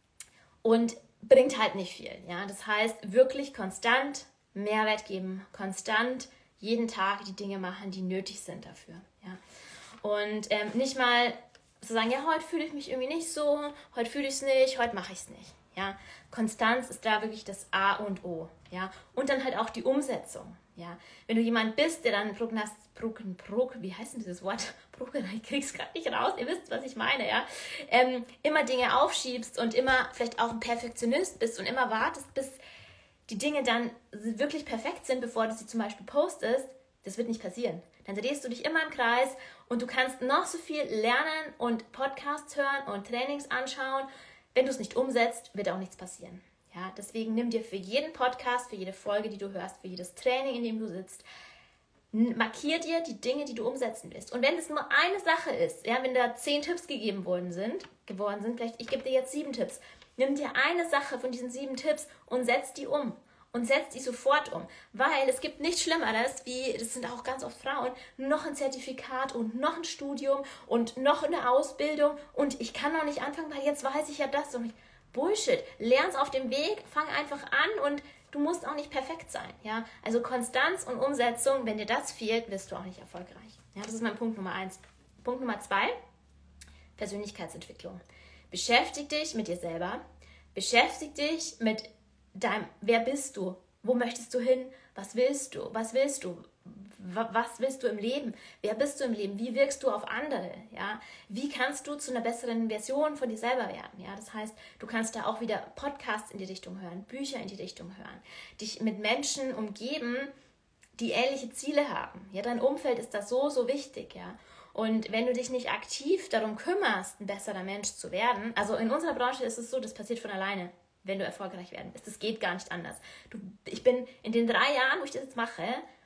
und bringt halt nicht viel. Ja? Das heißt, wirklich konstant Mehrwert geben, konstant jeden Tag die Dinge machen, die nötig sind dafür. Ja? Und ähm, nicht mal zu sagen, ja, heute fühle ich mich irgendwie nicht so, heute fühle ich es nicht, heute mache ich es nicht. Ja? Konstanz ist da wirklich das A und O. Ja? Und dann halt auch die Umsetzung. Ja, wenn du jemand bist, der dann prognost, prog, prog, wie heißt denn dieses Wort? Prog, ich krieg's gerade nicht raus, ihr wisst, was ich meine, ja. Ähm, immer Dinge aufschiebst und immer vielleicht auch ein Perfektionist bist und immer wartest, bis die Dinge dann wirklich perfekt sind, bevor du sie zum Beispiel postest, das wird nicht passieren. Dann drehst du dich immer im Kreis und du kannst noch so viel lernen und Podcasts hören und Trainings anschauen. Wenn du es nicht umsetzt, wird auch nichts passieren. Ja, deswegen nimm dir für jeden Podcast, für jede Folge, die du hörst, für jedes Training, in dem du sitzt, markier dir die Dinge, die du umsetzen willst. Und wenn es nur eine Sache ist, ja, wenn da zehn Tipps gegeben worden sind, geworden sind, vielleicht ich gebe dir jetzt sieben Tipps, nimm dir eine Sache von diesen sieben Tipps und setz die um. Und setz die sofort um. Weil es gibt nichts Schlimmeres, wie, das sind auch ganz oft Frauen, noch ein Zertifikat und noch ein Studium und noch eine Ausbildung und ich kann noch nicht anfangen, weil jetzt weiß ich ja das und ich, Bullshit. Lern's auf dem Weg, fang einfach an und du musst auch nicht perfekt sein. Ja? Also Konstanz und Umsetzung, wenn dir das fehlt, wirst du auch nicht erfolgreich. Ja, das ist mein Punkt Nummer eins. Punkt Nummer zwei, Persönlichkeitsentwicklung. Beschäftig dich mit dir selber. Beschäftig dich mit deinem, wer bist du? Wo möchtest du hin? Was willst du? Was willst du? Was willst du im Leben? Wer bist du im Leben? Wie wirkst du auf andere? Ja? Wie kannst du zu einer besseren Version von dir selber werden? Ja? Das heißt, du kannst da auch wieder Podcasts in die Richtung hören, Bücher in die Richtung hören, dich mit Menschen umgeben, die ähnliche Ziele haben. Ja? Dein Umfeld ist da so, so wichtig. Ja? Und wenn du dich nicht aktiv darum kümmerst, ein besserer Mensch zu werden, also in unserer Branche ist es so, das passiert von alleine, wenn du erfolgreich werden willst. Das geht gar nicht anders. Du, ich bin in den drei Jahren, wo ich das jetzt mache,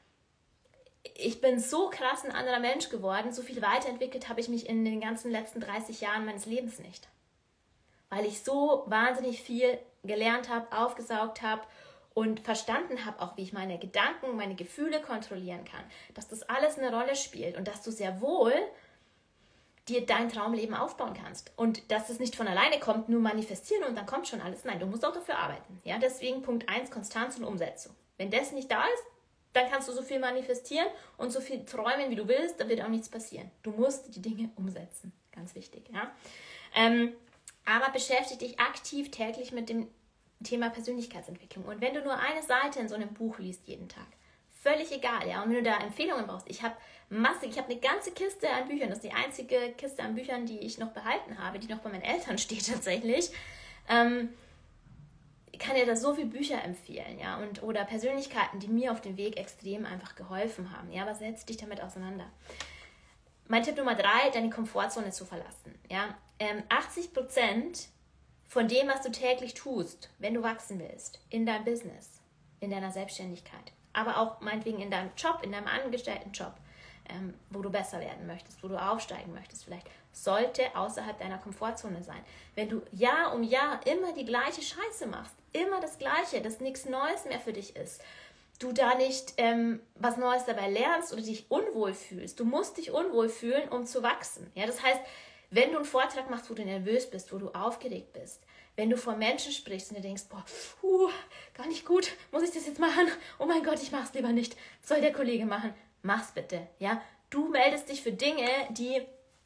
ich bin so krass ein anderer Mensch geworden, so viel weiterentwickelt habe ich mich in den ganzen letzten dreißig Jahren meines Lebens nicht. Weil ich so wahnsinnig viel gelernt habe, aufgesaugt habe und verstanden habe, auch wie ich meine Gedanken, meine Gefühle kontrollieren kann. Dass das alles eine Rolle spielt und dass du sehr wohl dir dein Traumleben aufbauen kannst. Und dass es nicht von alleine kommt, nur manifestieren und dann kommt schon alles. Nein, du musst auch dafür arbeiten. Ja, deswegen Punkt eins, Konstanz und Umsetzung. Wenn das nicht da ist, dann kannst du so viel manifestieren und so viel träumen, wie du willst, dann wird auch nichts passieren. Du musst die Dinge umsetzen. Ganz wichtig. Ja? Ähm, aber beschäftige dich aktiv täglich mit dem Thema Persönlichkeitsentwicklung. Und wenn du nur eine Seite in so einem Buch liest jeden Tag, völlig egal, ja. Und wenn du da Empfehlungen brauchst, ich habe massig, ich habe eine ganze Kiste an Büchern, das ist die einzige Kiste an Büchern, die ich noch behalten habe, die noch bei meinen Eltern steht tatsächlich. Ähm, ich kann dir da so viele Bücher empfehlen, ja, und oder Persönlichkeiten, die mir auf dem Weg extrem einfach geholfen haben, ja, aber setz dich damit auseinander. Mein Tipp Nummer drei, deine Komfortzone zu verlassen, ja. Ähm, achtzig Prozent von dem, was du täglich tust, wenn du wachsen willst, in deinem Business, in deiner Selbstständigkeit, aber auch meinetwegen in deinem Job, in deinem Angestelltenjob, ähm, wo du besser werden möchtest, wo du aufsteigen möchtest vielleicht, sollte außerhalb deiner Komfortzone sein. Wenn du Jahr um Jahr immer die gleiche Scheiße machst, immer das Gleiche, dass nichts Neues mehr für dich ist, du da nicht ähm, was Neues dabei lernst oder dich unwohl fühlst, du musst dich unwohl fühlen, um zu wachsen. Ja, das heißt, wenn du einen Vortrag machst, wo du nervös bist, wo du aufgeregt bist, wenn du vor Menschen sprichst und du denkst, boah, uh, gar nicht gut, muss ich das jetzt machen? Oh mein Gott, ich mach's lieber nicht. Soll der Kollege machen? Mach's bitte, ja? Du meldest dich für Dinge, die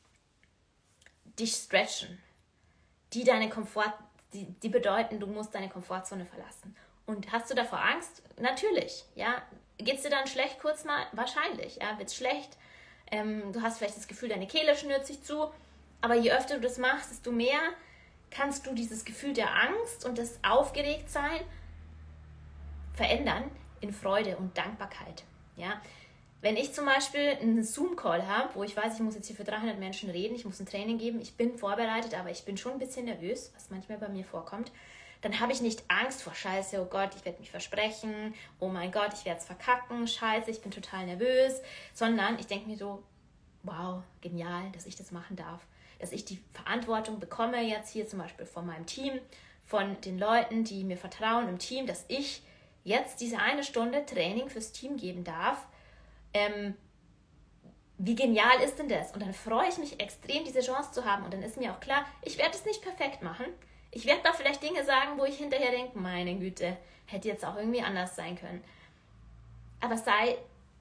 dich stretchen, die deine Komfort, die, die bedeuten, du musst deine Komfortzone verlassen. Und hast du davor Angst? Natürlich, ja. Geht's dir dann schlecht kurz mal? Wahrscheinlich, ja. Wird's schlecht? Ähm, du hast vielleicht das Gefühl, deine Kehle schnürt sich zu. Aber je öfter du das machst, desto mehr kannst du dieses Gefühl der Angst und das Aufgeregtsein verändern in Freude und Dankbarkeit. Ja? Wenn ich zum Beispiel einen Zoom-Call habe, wo ich weiß, ich muss jetzt hier für dreihundert Menschen reden, ich muss ein Training geben, ich bin vorbereitet, aber ich bin schon ein bisschen nervös, was manchmal bei mir vorkommt, dann habe ich nicht Angst vor Scheiße, oh Gott, ich werde mich versprechen, oh mein Gott, ich werde es verkacken, Scheiße, ich bin total nervös, sondern ich denke mir so, wow, genial, dass ich das machen darf. Dass ich die Verantwortung bekomme, jetzt hier zum Beispiel von meinem Team, von den Leuten, die mir vertrauen im Team, dass ich jetzt diese eine Stunde Training fürs Team geben darf. Ähm, wie genial ist denn das? Und dann freue ich mich extrem, diese Chance zu haben. Und dann ist mir auch klar, ich werde es nicht perfekt machen. Ich werde da vielleicht Dinge sagen, wo ich hinterher denke, meine Güte, hätte jetzt auch irgendwie anders sein können. Aber sei,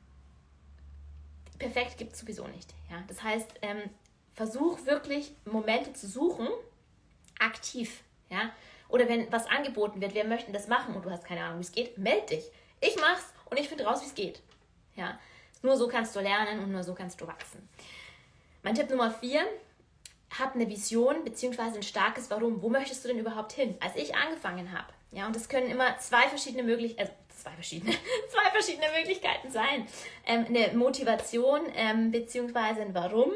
perfekt gibt es sowieso nicht. Ja? Das heißt, ähm, versuch wirklich Momente zu suchen, aktiv, ja. Oder wenn was angeboten wird, wir möchten das machen und du hast keine Ahnung, wie es geht, meld dich. Ich mach's und ich finde raus, wie es geht. Ja. Nur so kannst du lernen und nur so kannst du wachsen. Mein Tipp Nummer vier, hab eine Vision bzw. ein starkes Warum. Wo möchtest du denn überhaupt hin? Als ich angefangen habe, ja, und das können immer zwei verschiedene Möglichkeiten, also zwei verschiedene, zwei verschiedene Möglichkeiten sein. Ähm, eine Motivation ähm, bzw. ein Warum,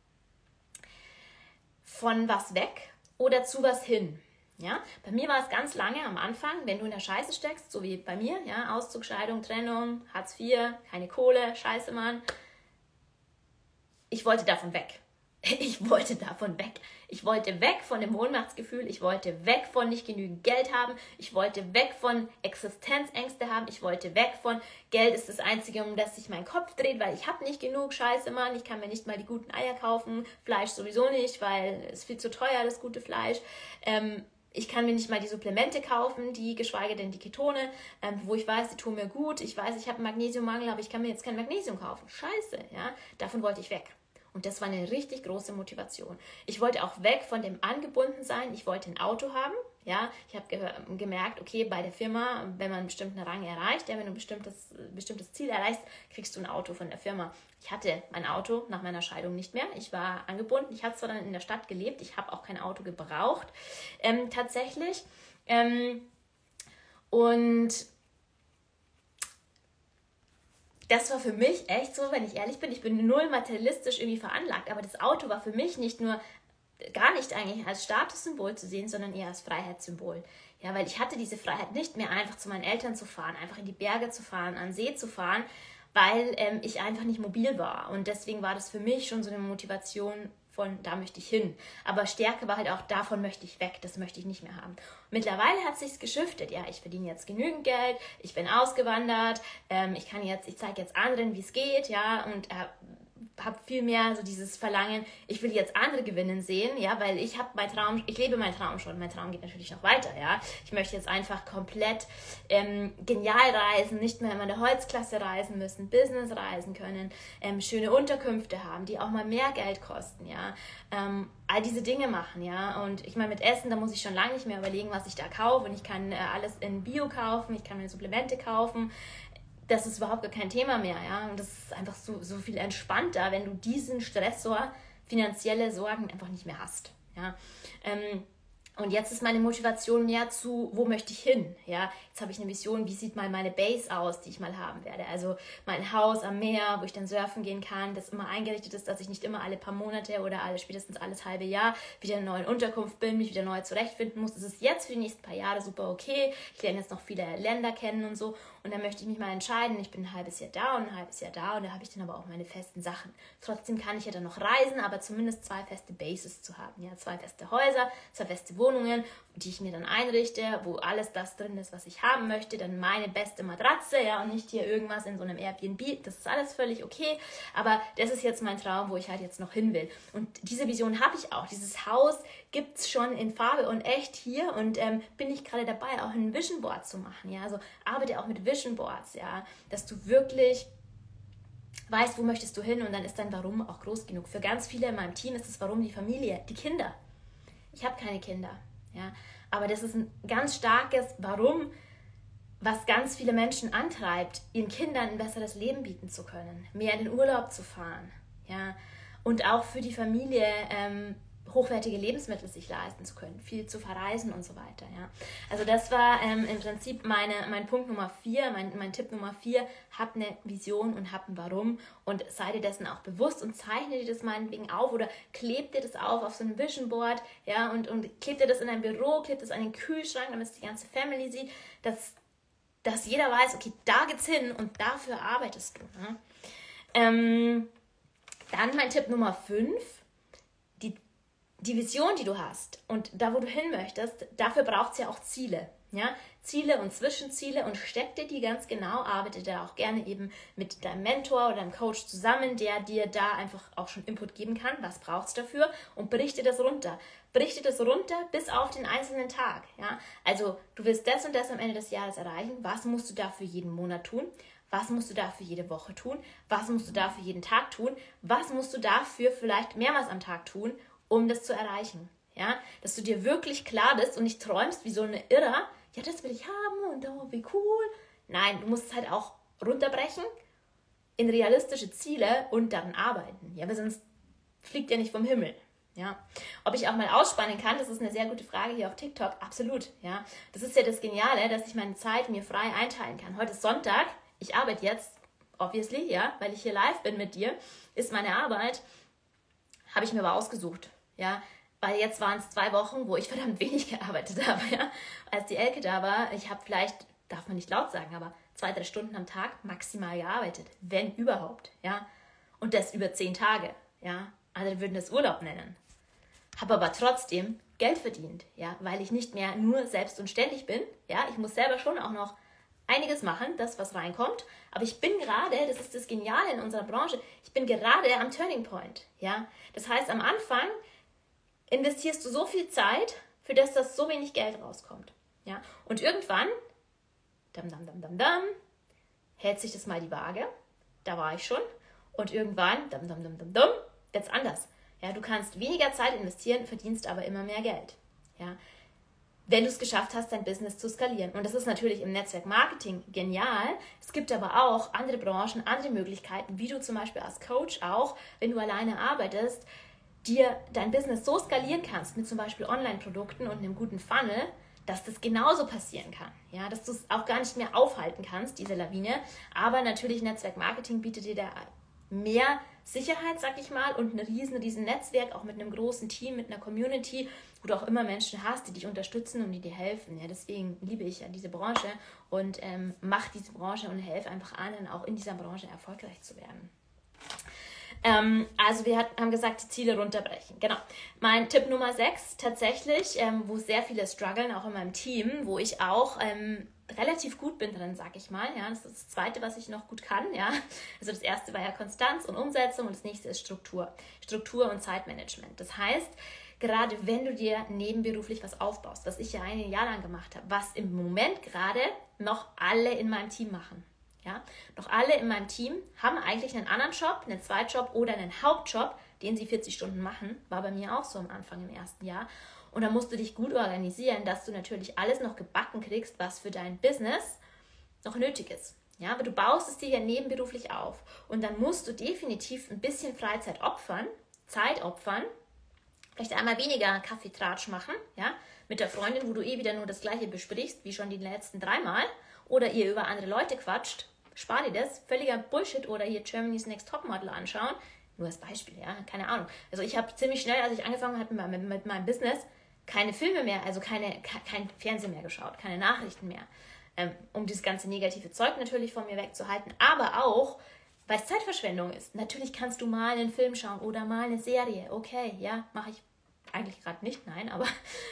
von was weg oder zu was hin. Ja? Bei mir war es ganz lange am Anfang, wenn du in der Scheiße steckst, so wie bei mir, ja, Auszug, Scheidung, Trennung, Hartz vier, keine Kohle, Scheiße, Mann. Ich wollte davon weg. Ich wollte davon weg. Ich wollte weg von dem Ohnmachtsgefühl. Ich wollte weg von nicht genügend Geld haben. Ich wollte weg von Existenzängste haben. Ich wollte weg von Geld ist das Einzige, um das sich mein Kopf dreht, weil ich habe nicht genug. Scheiße, Mann. Ich kann mir nicht mal die guten Eier kaufen. Fleisch sowieso nicht, weil es viel zu teuer, das gute Fleisch. Ähm, ich kann mir nicht mal die Supplemente kaufen, die, geschweige denn die Ketone, ähm, wo ich weiß, die tun mir gut. Ich weiß, ich habe einen Magnesiummangel, aber ich kann mir jetzt kein Magnesium kaufen. Scheiße, ja. Davon wollte ich weg. Und das war eine richtig große Motivation. Ich wollte auch weg von dem Angebundensein. Ich wollte ein Auto haben. Ja, ich habe ge- gemerkt, okay, bei der Firma, wenn man einen bestimmten Rang erreicht, ja, wenn du ein bestimmtes, bestimmtes Ziel erreichst, kriegst du ein Auto von der Firma. Ich hatte mein Auto nach meiner Scheidung nicht mehr. Ich war angebunden. Ich habe zwar dann in der Stadt gelebt. Ich habe auch kein Auto gebraucht. Ähm, tatsächlich. Ähm, und das war für mich echt so, wenn ich ehrlich bin, ich bin null materialistisch irgendwie veranlagt, aber das Auto war für mich nicht nur, gar nicht eigentlich als Statussymbol zu sehen, sondern eher als Freiheitssymbol. Ja, weil ich hatte diese Freiheit nicht mehr, einfach zu meinen Eltern zu fahren, einfach in die Berge zu fahren, an den See zu fahren, weil ähm, ich einfach nicht mobil war. Und deswegen war das für mich schon so eine Motivation von, da möchte ich hin. Aber Stärke war halt auch, davon möchte ich weg, das möchte ich nicht mehr haben. Mittlerweile hat es sich geschiftet. Ja, ich verdiene jetzt genügend Geld, ich bin ausgewandert, ähm, ich kann jetzt, ich zeige jetzt anderen, wie es geht, ja, und äh, habe viel mehr so dieses Verlangen, ich will jetzt andere gewinnen sehen, ja, weil ich habe mein Traum, ich lebe meinen Traum schon, mein Traum geht natürlich noch weiter, ja. Ich möchte jetzt einfach komplett ähm, genial reisen, nicht mehr in meine Holzklasse reisen müssen, Business reisen können, ähm, schöne Unterkünfte haben, die auch mal mehr Geld kosten, ja. Ähm, all diese Dinge machen, ja. Und ich meine, mit Essen, da muss ich schon lange nicht mehr überlegen, was ich da kaufe, und ich kann äh, alles in Bio kaufen, ich kann mir Supplemente kaufen. Das ist überhaupt gar kein Thema mehr, ja. Und das ist einfach so, so viel entspannter, wenn du diesen Stressor, finanzielle Sorgen einfach nicht mehr hast, ja. Ähm, und jetzt ist meine Motivation mehr zu, wo möchte ich hin, ja. Jetzt habe ich eine Vision, wie sieht mal meine Base aus, die ich mal haben werde. Also mein Haus am Meer, wo ich dann surfen gehen kann, das immer eingerichtet ist, dass ich nicht immer alle paar Monate oder alle, spätestens alles halbe Jahr wieder in einer neuen Unterkunft bin, mich wieder neu zurechtfinden muss. Das ist jetzt für die nächsten paar Jahre super okay. Ich lerne jetzt noch viele Länder kennen und so. Und dann möchte ich mich mal entscheiden, ich bin ein halbes Jahr da und ein halbes Jahr da, und da habe ich dann aber auch meine festen Sachen. Trotzdem kann ich ja dann noch reisen, aber zumindest zwei feste Bases zu haben. Ja, zwei feste Häuser, zwei feste Wohnungen, die ich mir dann einrichte, wo alles das drin ist, was ich haben möchte. Dann meine beste Matratze, ja, und nicht hier irgendwas in so einem Airbnb. Das ist alles völlig okay, aber das ist jetzt mein Traum, wo ich halt jetzt noch hin will. Und diese Vision habe ich auch. Dieses Haus gibt es schon in Farbe und echt hier, und ähm, bin ich gerade dabei, auch ein Vision Board zu machen. Ja, also arbeite auch mit Vision Boards, ja, dass du wirklich weißt, wo möchtest du hin, und dann ist dein Warum auch groß genug. Für ganz viele in meinem Team ist das Warum die Familie, die Kinder. Ich habe keine Kinder, ja, aber das ist ein ganz starkes Warum, was ganz viele Menschen antreibt, ihren Kindern ein besseres Leben bieten zu können, mehr in den Urlaub zu fahren, ja, und auch für die Familie ähm, hochwertige Lebensmittel sich leisten zu können, viel zu verreisen und so weiter. Ja. Also das war ähm, im Prinzip meine, mein Punkt Nummer vier, mein, mein Tipp Nummer vier, hab eine Vision und hab ein Warum, und sei dir dessen auch bewusst und zeichne dir das meinetwegen auf oder kleb dir das auf auf so ein Vision Board, ja, und, und kleb dir das in dein Büro, kleb das an den Kühlschrank, damit es die ganze Family sieht, dass, dass jeder weiß, okay, da geht's hin und dafür arbeitest du. Ja. Ähm, dann mein Tipp Nummer fünf, die Vision, die du hast und da, wo du hin möchtest, dafür braucht es ja auch Ziele. Ja? Ziele und Zwischenziele, und steck dir die ganz genau, arbeite da auch gerne eben mit deinem Mentor oder deinem Coach zusammen, der dir da einfach auch schon Input geben kann, was braucht es dafür, und brich dir das runter. Brich dir das runter bis auf den einzelnen Tag. Ja? Also du willst das und das am Ende des Jahres erreichen, was musst du dafür jeden Monat tun? Was musst du dafür jede Woche tun? Was musst du dafür jeden Tag tun? Was musst du dafür vielleicht mehrmals am Tag tun, um das zu erreichen, ja, dass du dir wirklich klar bist und nicht träumst wie so eine Irrer, ja, das will ich haben und oh, wie cool. Nein, du musst es halt auch runterbrechen in realistische Ziele und daran arbeiten, ja, weil sonst fliegt ja nicht vom Himmel, ja. Ob ich auch mal ausspannen kann, das ist eine sehr gute Frage hier auf TikTok, absolut, ja. Das ist ja das Geniale, dass ich meine Zeit mir frei einteilen kann. Heute ist Sonntag, ich arbeite jetzt, obviously, ja, weil ich hier live bin mit dir, ist meine Arbeit, habe ich mir aber ausgesucht. Ja, weil jetzt waren es zwei Wochen, wo ich verdammt wenig gearbeitet habe, ja. Als die Elke da war, ich habe vielleicht, darf man nicht laut sagen, aber zwei, drei Stunden am Tag maximal gearbeitet, wenn überhaupt, ja. Und das über zehn Tage, ja. Andere würden das Urlaub nennen. Habe aber trotzdem Geld verdient, ja, weil ich nicht mehr nur selbst und ständig bin, ja. Ich muss selber schon auch noch einiges machen, das, was reinkommt, aber ich bin gerade, das ist das Geniale in unserer Branche, ich bin gerade am Turning Point, ja. Das heißt, am Anfang investierst du so viel Zeit, für das das so wenig Geld rauskommt. Ja? Und irgendwann, dam, dam, dam, dam, dam, hält sich das mal die Waage. Da war ich schon. Und irgendwann, dam, dam, dam, dam, dam, jetzt anders. Ja, du kannst weniger Zeit investieren, verdienst aber immer mehr Geld. Ja? Wenn du es geschafft hast, dein Business zu skalieren. Und das ist natürlich im Netzwerk-Marketing genial. Es gibt aber auch andere Branchen, andere Möglichkeiten, wie du zum Beispiel als Coach auch, wenn du alleine arbeitest, dir dein Business so skalieren kannst mit zum Beispiel Online-Produkten und einem guten Funnel, dass das genauso passieren kann. Ja, dass du es auch gar nicht mehr aufhalten kannst, diese Lawine. Aber natürlich Netzwerk-Marketing bietet dir da mehr Sicherheit, sag ich mal, und ein riesen, riesen Netzwerk, auch mit einem großen Team, mit einer Community, wo du auch immer Menschen hast, die dich unterstützen und die dir helfen. Ja, deswegen liebe ich ja diese Branche und ähm, mache diese Branche und helfe einfach anderen, auch in dieser Branche erfolgreich zu werden. Ähm, also wir hat, haben gesagt, die Ziele runterbrechen. Genau. Mein Tipp Nummer sechs tatsächlich, ähm, wo sehr viele strugglen, auch in meinem Team, wo ich auch ähm, relativ gut bin drin, sag ich mal. Ja, das ist das Zweite, was ich noch gut kann. Ja, also das Erste war ja Konstanz und Umsetzung und das Nächste ist Struktur. Struktur und Zeitmanagement. Das heißt, gerade wenn du dir nebenberuflich was aufbaust, was ich ja ein Jahr lang gemacht habe, was im Moment gerade noch alle in meinem Team machen. Ja, noch alle in meinem Team haben eigentlich einen anderen Job, einen Zweitjob oder einen Hauptjob, den sie vierzig Stunden machen. War bei mir auch so am Anfang im ersten Jahr. Und da musst du dich gut organisieren, dass du natürlich alles noch gebacken kriegst, was für dein Business noch nötig ist. Ja, aber du baust es dir ja nebenberuflich auf. Und dann musst du definitiv ein bisschen Freizeit opfern, Zeit opfern, vielleicht einmal weniger Kaffeetratsch machen, ja, mit der Freundin, wo du eh wieder nur das Gleiche besprichst, wie schon die letzten dreimal, oder ihr über andere Leute quatscht. Spar dir das, völliger Bullshit, oder hier Germany's Next Topmodel anschauen. Nur als Beispiel, ja, keine Ahnung. Also ich habe ziemlich schnell, als ich angefangen habe mit, mit, mit meinem Business, keine Filme mehr, also keine, kein Fernsehen mehr geschaut, keine Nachrichten mehr, ähm, um dieses ganze negative Zeug natürlich von mir wegzuhalten, aber auch, weil es Zeitverschwendung ist. Natürlich kannst du mal einen Film schauen oder mal eine Serie, okay, ja, mache ich eigentlich gerade nicht, nein, aber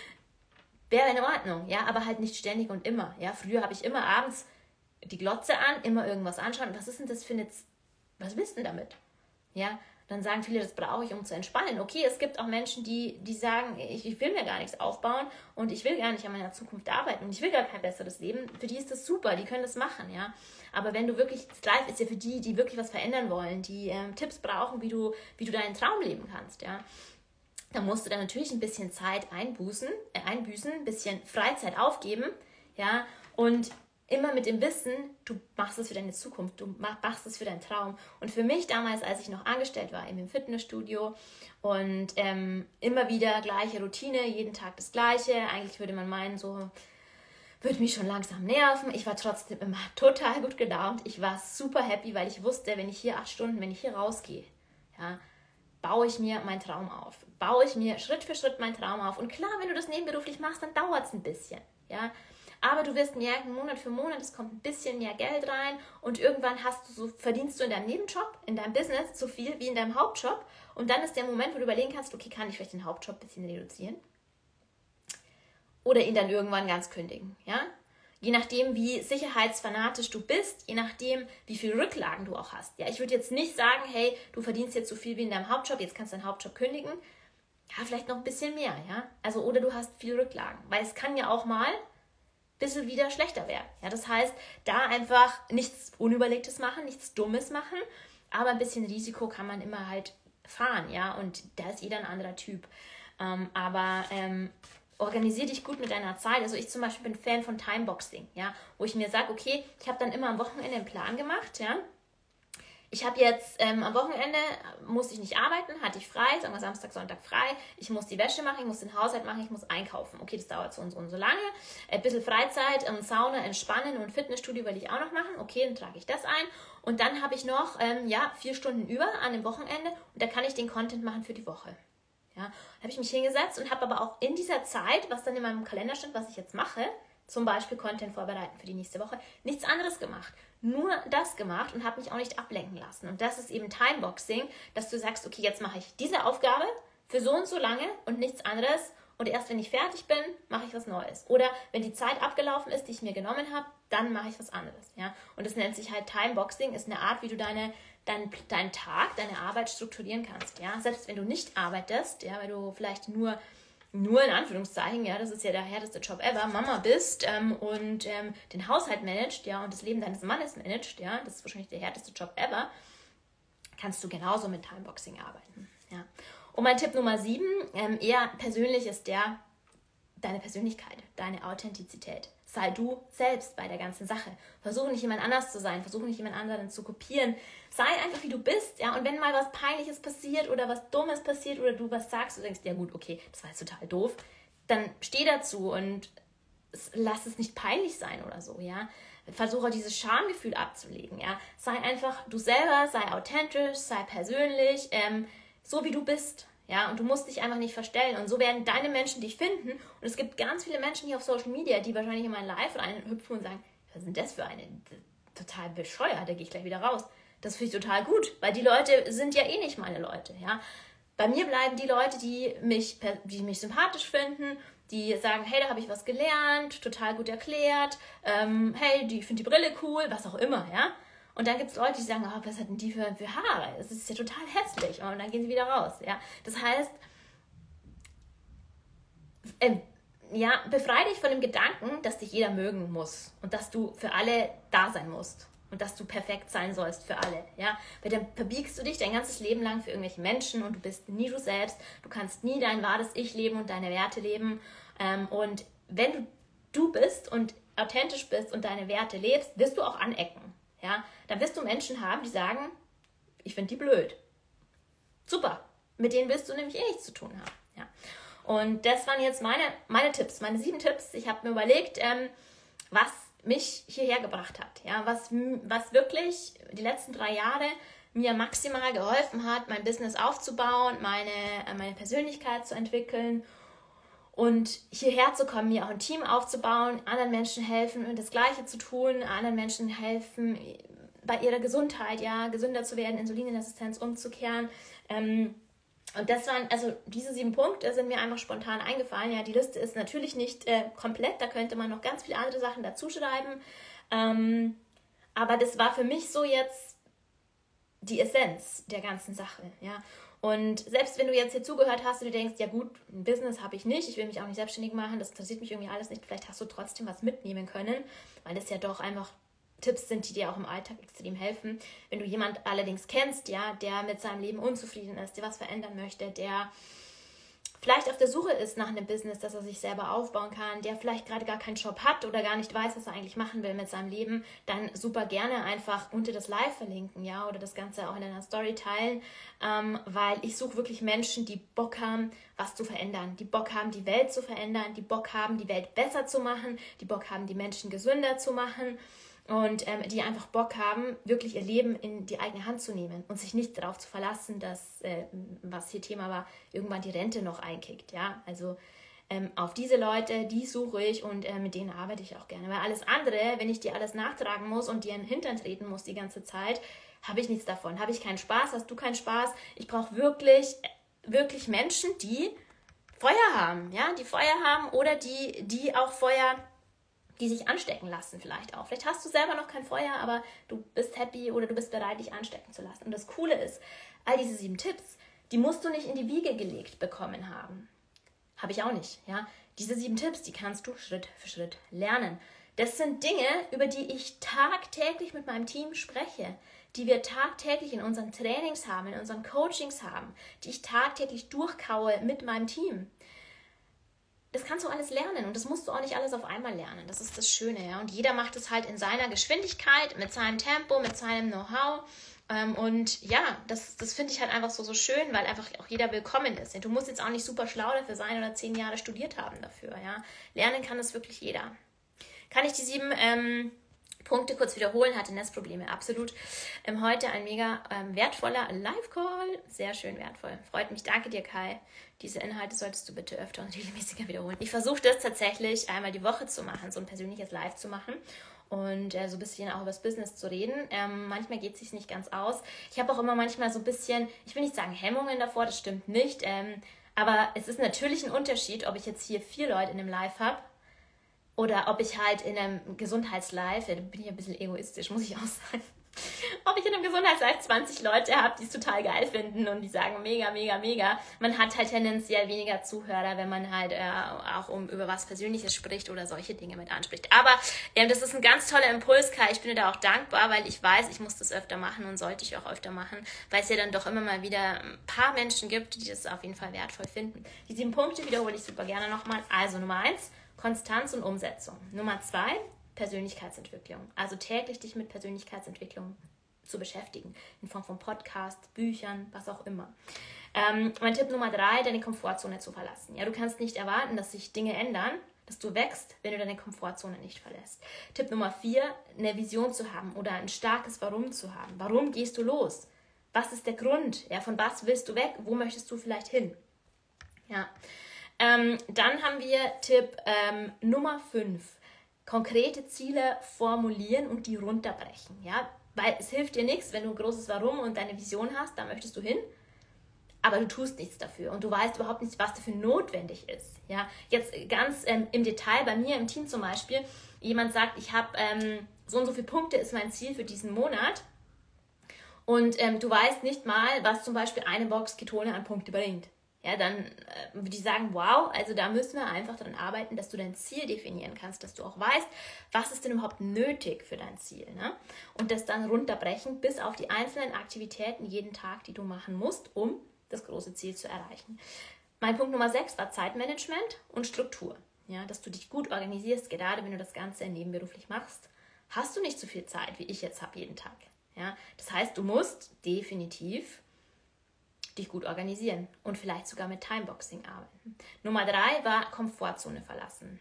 wäre in Ordnung, ja, aber halt nicht ständig und immer, ja. Früher habe ich immer abends die Glotze an, immer irgendwas anschauen, was ist denn das für eine, Z- was willst du denn damit, ja. Dann sagen viele, das brauche ich, um zu entspannen. Okay, es gibt auch Menschen, die, die sagen, ich, ich will mir gar nichts aufbauen und ich will gar nicht an meiner Zukunft arbeiten und ich will gar kein besseres Leben. Für die ist das super, die können das machen, ja. Aber wenn du wirklich, das Life ist ja für die, die wirklich was verändern wollen, die ähm, Tipps brauchen, wie du, wie du deinen Traum leben kannst, ja. Dann musst du dann natürlich ein bisschen Zeit einbußen, äh, einbüßen, ein bisschen Freizeit aufgeben, ja. Und immer mit dem Wissen, du machst es für deine Zukunft, du machst es für deinen Traum. Und für mich damals, als ich noch angestellt war, eben im Fitnessstudio und ähm, immer wieder gleiche Routine, jeden Tag das Gleiche. Eigentlich würde man meinen, so würde mich schon langsam nerven. Ich war trotzdem immer total gut gelaunt. Ich war super happy, weil ich wusste, wenn ich hier acht Stunden, wenn ich hier rausgehe, ja, baue ich mir meinen Traum auf. Baue ich mir Schritt für Schritt meinen Traum auf. Und klar, wenn du das nebenberuflich machst, dann dauert es ein bisschen, ja. Aber du wirst merken, Monat für Monat, es kommt ein bisschen mehr Geld rein und irgendwann hast du so, verdienst du in deinem Nebenjob, in deinem Business so viel wie in deinem Hauptjob und dann ist der Moment, wo du überlegen kannst, okay, kann ich vielleicht den Hauptjob ein bisschen reduzieren oder ihn dann irgendwann ganz kündigen, ja? Je nachdem, wie sicherheitsfanatisch du bist, je nachdem, wie viel Rücklagen du auch hast. Ja, ich würde jetzt nicht sagen, hey, du verdienst jetzt so viel wie in deinem Hauptjob, jetzt kannst du deinen Hauptjob kündigen. Ja, vielleicht noch ein bisschen mehr, ja? Also, oder du hast viel Rücklagen, weil es kann ja auch mal bisschen wieder schlechter werden. Ja, das heißt, da einfach nichts Unüberlegtes machen, nichts Dummes machen, aber ein bisschen Risiko kann man immer halt fahren, ja, und da ist jeder ein anderer Typ. Ähm, aber ähm, organisier dich gut mit deiner Zeit. Also ich zum Beispiel bin Fan von Timeboxing, ja, wo ich mir sage, okay, ich habe dann immer am Wochenende einen Plan gemacht, ja. Ich habe jetzt ähm, am Wochenende, musste ich nicht arbeiten, hatte ich frei, sagen wir Samstag, Sonntag frei. Ich muss die Wäsche machen, ich muss den Haushalt machen, ich muss einkaufen. Okay, das dauert so und so und so lange. Ein bisschen Freizeit, ähm, Sauna, Entspannen und Fitnessstudio will ich auch noch machen. Okay, dann trage ich das ein. Und dann habe ich noch ähm, ja, vier Stunden über an dem Wochenende und da kann ich den Content machen für die Woche. Ja, da habe ich mich hingesetzt und habe aber auch in dieser Zeit, was dann in meinem Kalender stand, was ich jetzt mache, zum Beispiel Content vorbereiten für die nächste Woche, nichts anderes gemacht. Nur das gemacht und habe mich auch nicht ablenken lassen. Und das ist eben Timeboxing, dass du sagst, okay, jetzt mache ich diese Aufgabe für so und so lange und nichts anderes. Und erst wenn ich fertig bin, mache ich was Neues. Oder wenn die Zeit abgelaufen ist, die ich mir genommen habe, dann mache ich was anderes. Ja? Und das nennt sich halt Timeboxing, ist eine Art, wie du deine, dein, deinen Tag, deine Arbeit strukturieren kannst. Ja? Selbst wenn du nicht arbeitest, ja, weil du vielleicht nur nur in Anführungszeichen, ja, das ist ja der härteste Job ever, Mama bist ähm, und ähm, den Haushalt managst, ja, und das Leben deines Mannes managst, ja, das ist wahrscheinlich der härteste Job ever, kannst du genauso mit Timeboxing arbeiten, ja. Und mein Tipp Nummer sieben, ähm, eher persönlich, ist der, deine Persönlichkeit, deine Authentizität. Sei du selbst bei der ganzen Sache. Versuche nicht jemand anders zu sein, versuche nicht jemand anderen zu kopieren. Sei einfach, wie du bist, ja, und wenn mal was Peinliches passiert oder was Dummes passiert oder du was sagst und denkst, ja gut, okay, das war jetzt total doof, dann steh dazu und lass es nicht peinlich sein oder so, ja. Versuche dieses Schamgefühl abzulegen, ja. Sei einfach du selber, sei authentisch, sei persönlich, ähm, so wie du bist. Ja, und du musst dich einfach nicht verstellen. Und so werden deine Menschen dich finden. Und es gibt ganz viele Menschen hier auf Social Media, die wahrscheinlich in mein Live reinhüpfen und sagen, was ist denn das für eine? Total bescheuert, da gehe ich gleich wieder raus. Das finde ich total gut, weil die Leute sind ja eh nicht meine Leute. Ja, bei mir bleiben die Leute, die mich, die mich sympathisch finden, die sagen, hey, da habe ich was gelernt, total gut erklärt, ähm, hey, die finde die Brille cool, was auch immer, ja. Und dann gibt es Leute, die sagen, oh, was hat denn die für, für Haare? Das ist ja total hässlich. Und dann gehen sie wieder raus, ja. Das heißt, äh, ja, befreie dich von dem Gedanken, dass dich jeder mögen muss und dass du für alle da sein musst und dass du perfekt sein sollst für alle, ja, weil dann verbiegst du dich dein ganzes Leben lang für irgendwelche Menschen und du bist nie du selbst, du kannst nie dein wahres Ich leben und deine Werte leben, ähm, und wenn du du bist und authentisch bist und deine Werte lebst, wirst du auch anecken, ja, dann wirst du Menschen haben, die sagen, ich finde die blöd, super, mit denen willst du nämlich eh nichts zu tun haben, ja. Und das waren jetzt meine, meine Tipps, meine sieben Tipps. Ich habe mir überlegt, ähm, was mich hierher gebracht hat. Ja, was, was wirklich die letzten drei Jahre mir maximal geholfen hat, mein Business aufzubauen, meine, meine Persönlichkeit zu entwickeln und hierher zu kommen, mir auch ein Team aufzubauen, anderen Menschen helfen und das Gleiche zu tun, anderen Menschen helfen, bei ihrer Gesundheit, ja, gesünder zu werden, Insulinresistenz umzukehren. Ähm, Und das waren, also diese sieben Punkte sind mir einfach spontan eingefallen. Ja, die Liste ist natürlich nicht äh, komplett, da könnte man noch ganz viele andere Sachen dazu schreiben. Ähm, aber das war für mich so jetzt die Essenz der ganzen Sache. Ja. Und selbst wenn du jetzt hier zugehört hast und du denkst, ja gut, ein Business habe ich nicht, ich will mich auch nicht selbstständig machen, das interessiert mich irgendwie alles nicht, vielleicht hast du trotzdem was mitnehmen können, weil das ja doch einfach Tipps sind, die dir auch im Alltag extrem helfen. Wenn du jemand allerdings kennst, ja, der mit seinem Leben unzufrieden ist, der was verändern möchte, der vielleicht auf der Suche ist nach einem Business, das er sich selber aufbauen kann, der vielleicht gerade gar keinen Job hat oder gar nicht weiß, was er eigentlich machen will mit seinem Leben, dann super gerne einfach unter das Live verlinken, ja, oder das Ganze auch in einer Story teilen, ähm, weil ich suche wirklich Menschen, die Bock haben, was zu verändern, die Bock haben, die Welt zu verändern, die Bock haben, die Welt besser zu machen, die Bock haben, die Menschen gesünder zu machen. Und ähm, die einfach Bock haben, wirklich ihr Leben in die eigene Hand zu nehmen und sich nicht darauf zu verlassen, dass, äh, was hier Thema war, irgendwann die Rente noch einkickt. Ja? Also ähm, auf diese Leute, die suche ich und äh, mit denen arbeite ich auch gerne. Weil alles andere, wenn ich dir alles nachtragen muss und dir in den Hintern treten muss die ganze Zeit, habe ich nichts davon. Habe ich keinen Spaß, hast du keinen Spaß. Ich brauche wirklich, wirklich Menschen, die Feuer haben, ja, die Feuer haben oder die, die auch Feuer die sich anstecken lassen vielleicht auch. Vielleicht hast du selber noch kein Feuer, aber du bist happy oder du bist bereit, dich anstecken zu lassen. Und das Coole ist, all diese sieben Tipps, die musst du nicht in die Wiege gelegt bekommen haben. Habe ich auch nicht, ja. Diese sieben Tipps, die kannst du Schritt für Schritt lernen. Das sind Dinge, über die ich tagtäglich mit meinem Team spreche, die wir tagtäglich in unseren Trainings haben, in unseren Coachings haben, die ich tagtäglich durchkaue mit meinem Team. Das kannst du alles lernen und das musst du auch nicht alles auf einmal lernen. Das ist das Schöne, ja. Und jeder macht es halt in seiner Geschwindigkeit, mit seinem Tempo, mit seinem Know-how. Ähm, und ja, das, das finde ich halt einfach so, so schön, weil einfach auch jeder willkommen ist. Du musst jetzt auch nicht super schlau dafür sein oder zehn Jahre studiert haben dafür, ja. Lernen kann das wirklich jeder. Kann ich die sieben ähm, Punkte kurz wiederholen? Hatte Nestprobleme, absolut. Ähm, heute ein mega ähm, wertvoller Live-Call. Sehr schön wertvoll. Freut mich. Danke dir, Kai. Diese Inhalte solltest du bitte öfter und regelmäßiger wiederholen. Ich versuche das tatsächlich einmal die Woche zu machen, so ein persönliches Live zu machen und äh, so ein bisschen auch über das Business zu reden. Ähm, manchmal geht es sich nicht ganz aus. Ich habe auch immer manchmal so ein bisschen, ich will nicht sagen Hemmungen davor, das stimmt nicht, ähm, aber es ist natürlich ein Unterschied, ob ich jetzt hier vier Leute in einem Live habe oder ob ich halt in einem Gesundheitslive, ja, da bin ich ein bisschen egoistisch, muss ich auch sagen, ob ich in einem Gesundheitslive zwanzig Leute habe, die es total geil finden und die sagen mega, mega, mega. Man hat halt tendenziell weniger Zuhörer, wenn man halt äh, auch um über was Persönliches spricht oder solche Dinge mit anspricht. Aber ähm, das ist ein ganz toller Impuls, Kai. Ich bin dir da auch dankbar, weil ich weiß, ich muss das öfter machen und sollte ich auch öfter machen, weil es ja dann doch immer mal wieder ein paar Menschen gibt, die das auf jeden Fall wertvoll finden. Die sieben Punkte wiederhole ich super gerne nochmal. Also Nummer eins, Konstanz und Umsetzung. Nummer zwei, Persönlichkeitsentwicklung. Also täglich dich mit Persönlichkeitsentwicklung zu beschäftigen. In Form von Podcasts, Büchern, was auch immer. Ähm, mein Tipp Nummer drei, deine Komfortzone zu verlassen. Ja, du kannst nicht erwarten, dass sich Dinge ändern, dass du wächst, wenn du deine Komfortzone nicht verlässt. Tipp Nummer vier, eine Vision zu haben oder ein starkes Warum zu haben. Warum gehst du los? Was ist der Grund? Ja, von was willst du weg? Wo möchtest du vielleicht hin? Ja. Ähm, dann haben wir Tipp ähm, Nummer fünf. Konkrete Ziele formulieren und die runterbrechen. Ja? Weil es hilft dir nichts, wenn du ein großes Warum und deine Vision hast, da möchtest du hin. aber du tust nichts dafür und du weißt überhaupt nicht, was dafür notwendig ist. Ja? Jetzt ganz ähm, im Detail, bei mir im Team zum Beispiel, jemand sagt, ich habe ähm, so und so viele Punkte ist mein Ziel für diesen Monat und ähm, du weißt nicht mal, was zum Beispiel eine Box Ketone an Punkte bringt. Ja, dann äh, würde ich sagen, wow, also da müssen wir einfach daran arbeiten, dass du dein Ziel definieren kannst, dass du auch weißt, was ist denn überhaupt nötig für dein Ziel. Ne? Und das dann runterbrechen bis auf die einzelnen Aktivitäten jeden Tag, die du machen musst, um das große Ziel zu erreichen. Mein Punkt Nummer sechs war Zeitmanagement und Struktur. Ja, dass du dich gut organisierst, gerade wenn du das Ganze nebenberuflich machst, hast du nicht so viel Zeit, wie ich jetzt habe jeden Tag. Ja? Das heißt, du musst definitiv dich gut organisieren und vielleicht sogar mit Timeboxing arbeiten. Nummer drei war Komfortzone verlassen.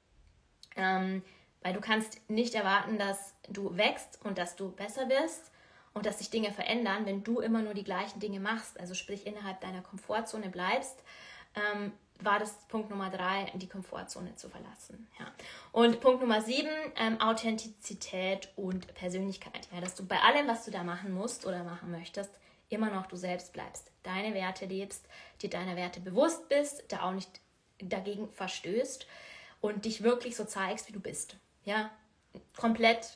Ähm, weil du kannst nicht erwarten, dass du wächst und dass du besser wirst und dass sich Dinge verändern, wenn du immer nur die gleichen Dinge machst, also sprich innerhalb deiner Komfortzone bleibst, ähm, war das Punkt Nummer drei, die Komfortzone zu verlassen. Ja. Und Punkt Nummer sieben, ähm, Authentizität und Persönlichkeit. Ja, dass du bei allem, was du da machen musst oder machen möchtest, immer noch du selbst bleibst, deine Werte lebst, dir deiner Werte bewusst bist, da auch nicht dagegen verstößt und dich wirklich so zeigst, wie du bist. Ja, komplett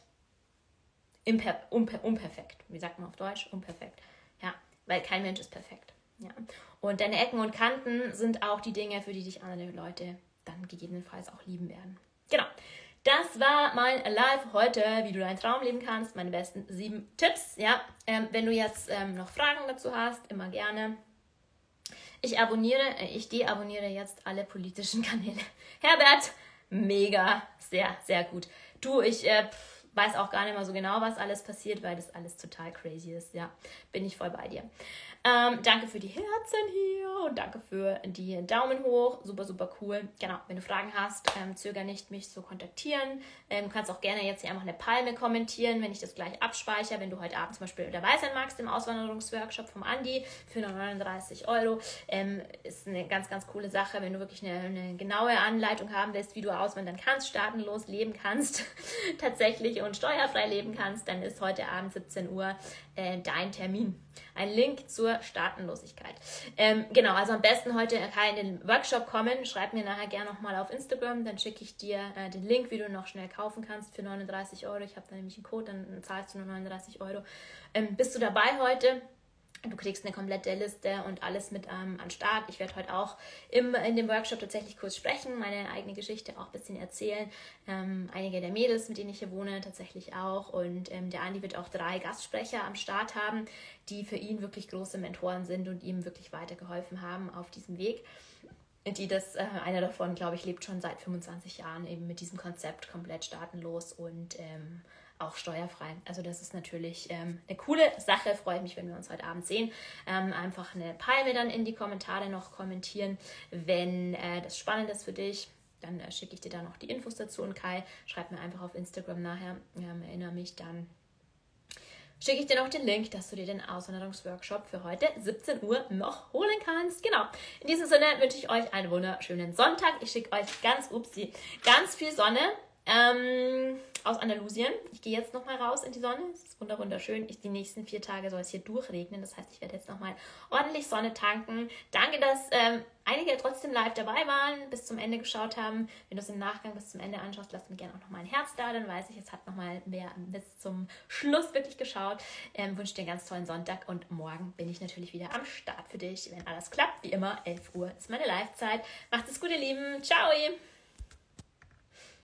imper- unper- unperfekt. Wie sagt man auf Deutsch? Unperfekt. Ja, weil kein Mensch ist perfekt. Ja. Und deine Ecken und Kanten sind auch die Dinge, für die dich andere Leute dann gegebenenfalls auch lieben werden. Genau. Das war mein Live heute, wie du deinen Traum leben kannst. Meine besten sieben Tipps. Ja, ähm, wenn du jetzt ähm, noch Fragen dazu hast, immer gerne. Ich abonniere, äh, ich deabonniere jetzt alle politischen Kanäle. Herbert, mega, sehr, sehr gut. Du, ich äh, weiß auch gar nicht mehr so genau, was alles passiert, weil das alles total crazy ist. Ja, bin ich voll bei dir. Ähm, danke für die Herzen hier und danke für die Daumen hoch. Super, super cool. Genau, wenn du Fragen hast, ähm, zöger nicht, mich zu kontaktieren. Ähm, du kannst auch gerne jetzt hier einfach eine Palme kommentieren, wenn ich das gleich abspeichere. Wenn du heute Abend zum Beispiel dabei sein magst im Auswanderungsworkshop vom Andi für neununddreißig Euro. Ähm, ist eine ganz, ganz coole Sache, wenn du wirklich eine, eine genaue Anleitung haben willst, wie du auswandern kannst, staatenlos leben kannst, tatsächlich und steuerfrei leben kannst, dann ist heute Abend siebzehn Uhr äh, dein Termin. Ein Link zur Staatenlosigkeit. Ähm, genau, also am besten heute in den Workshop kommen. Schreib mir nachher gerne nochmal auf Instagram, dann schicke ich dir äh, den Link, wie du noch schnell kaufen kannst für neununddreißig Euro. Ich habe da nämlich einen Code, dann zahlst du nur neununddreißig Euro. Ähm, bist du dabei heute? Du kriegst eine komplette Liste und alles mit ähm, an Start. Ich werde heute auch im, in dem Workshop tatsächlich kurz sprechen, meine eigene Geschichte auch ein bisschen erzählen. Ähm, einige der Mädels, mit denen ich hier wohne, tatsächlich auch. Und ähm, der Andi wird auch drei Gastsprecher am Start haben, die für ihn wirklich große Mentoren sind und ihm wirklich weitergeholfen haben auf diesem Weg. Die das, äh, einer davon, glaube ich, lebt schon seit fünfundzwanzig Jahren eben mit diesem Konzept komplett staatenlos und ähm, auch steuerfrei. Also das ist natürlich ähm, eine coole Sache. Freue mich, wenn wir uns heute Abend sehen. Ähm, einfach eine Palme dann in die Kommentare noch kommentieren, wenn äh, das spannend ist für dich. Dann äh, schicke ich dir da noch die Infos dazu. Und Kai, schreib mir einfach auf Instagram nachher. Ähm, erinnere mich dann. Schicke ich dir noch den Link, dass du dir den Auswanderungsworkshop für heute siebzehn Uhr noch holen kannst. Genau. In diesem Sinne wünsche ich euch einen wunderschönen Sonntag. Ich schicke euch ganz, upsie, ganz viel Sonne ähm, aus Andalusien. Ich gehe jetzt nochmal raus in die Sonne. Es ist wunderschön. Ich, die nächsten vier Tage soll es hier durchregnen. Das heißt, ich werde jetzt nochmal ordentlich Sonne tanken. Danke, dass ähm, einige trotzdem live dabei waren, bis zum Ende geschaut haben. Wenn du es im Nachgang bis zum Ende anschaust, lass mir gerne auch nochmal ein Herz da. Dann weiß ich, es hat nochmal wer bis zum Schluss wirklich geschaut. Ähm, wünsche dir einen ganz tollen Sonntag und morgen bin ich natürlich wieder am Start für dich. Wenn alles klappt, wie immer, elf Uhr ist meine Live-Zeit. Macht es gut, ihr Lieben. Ciao!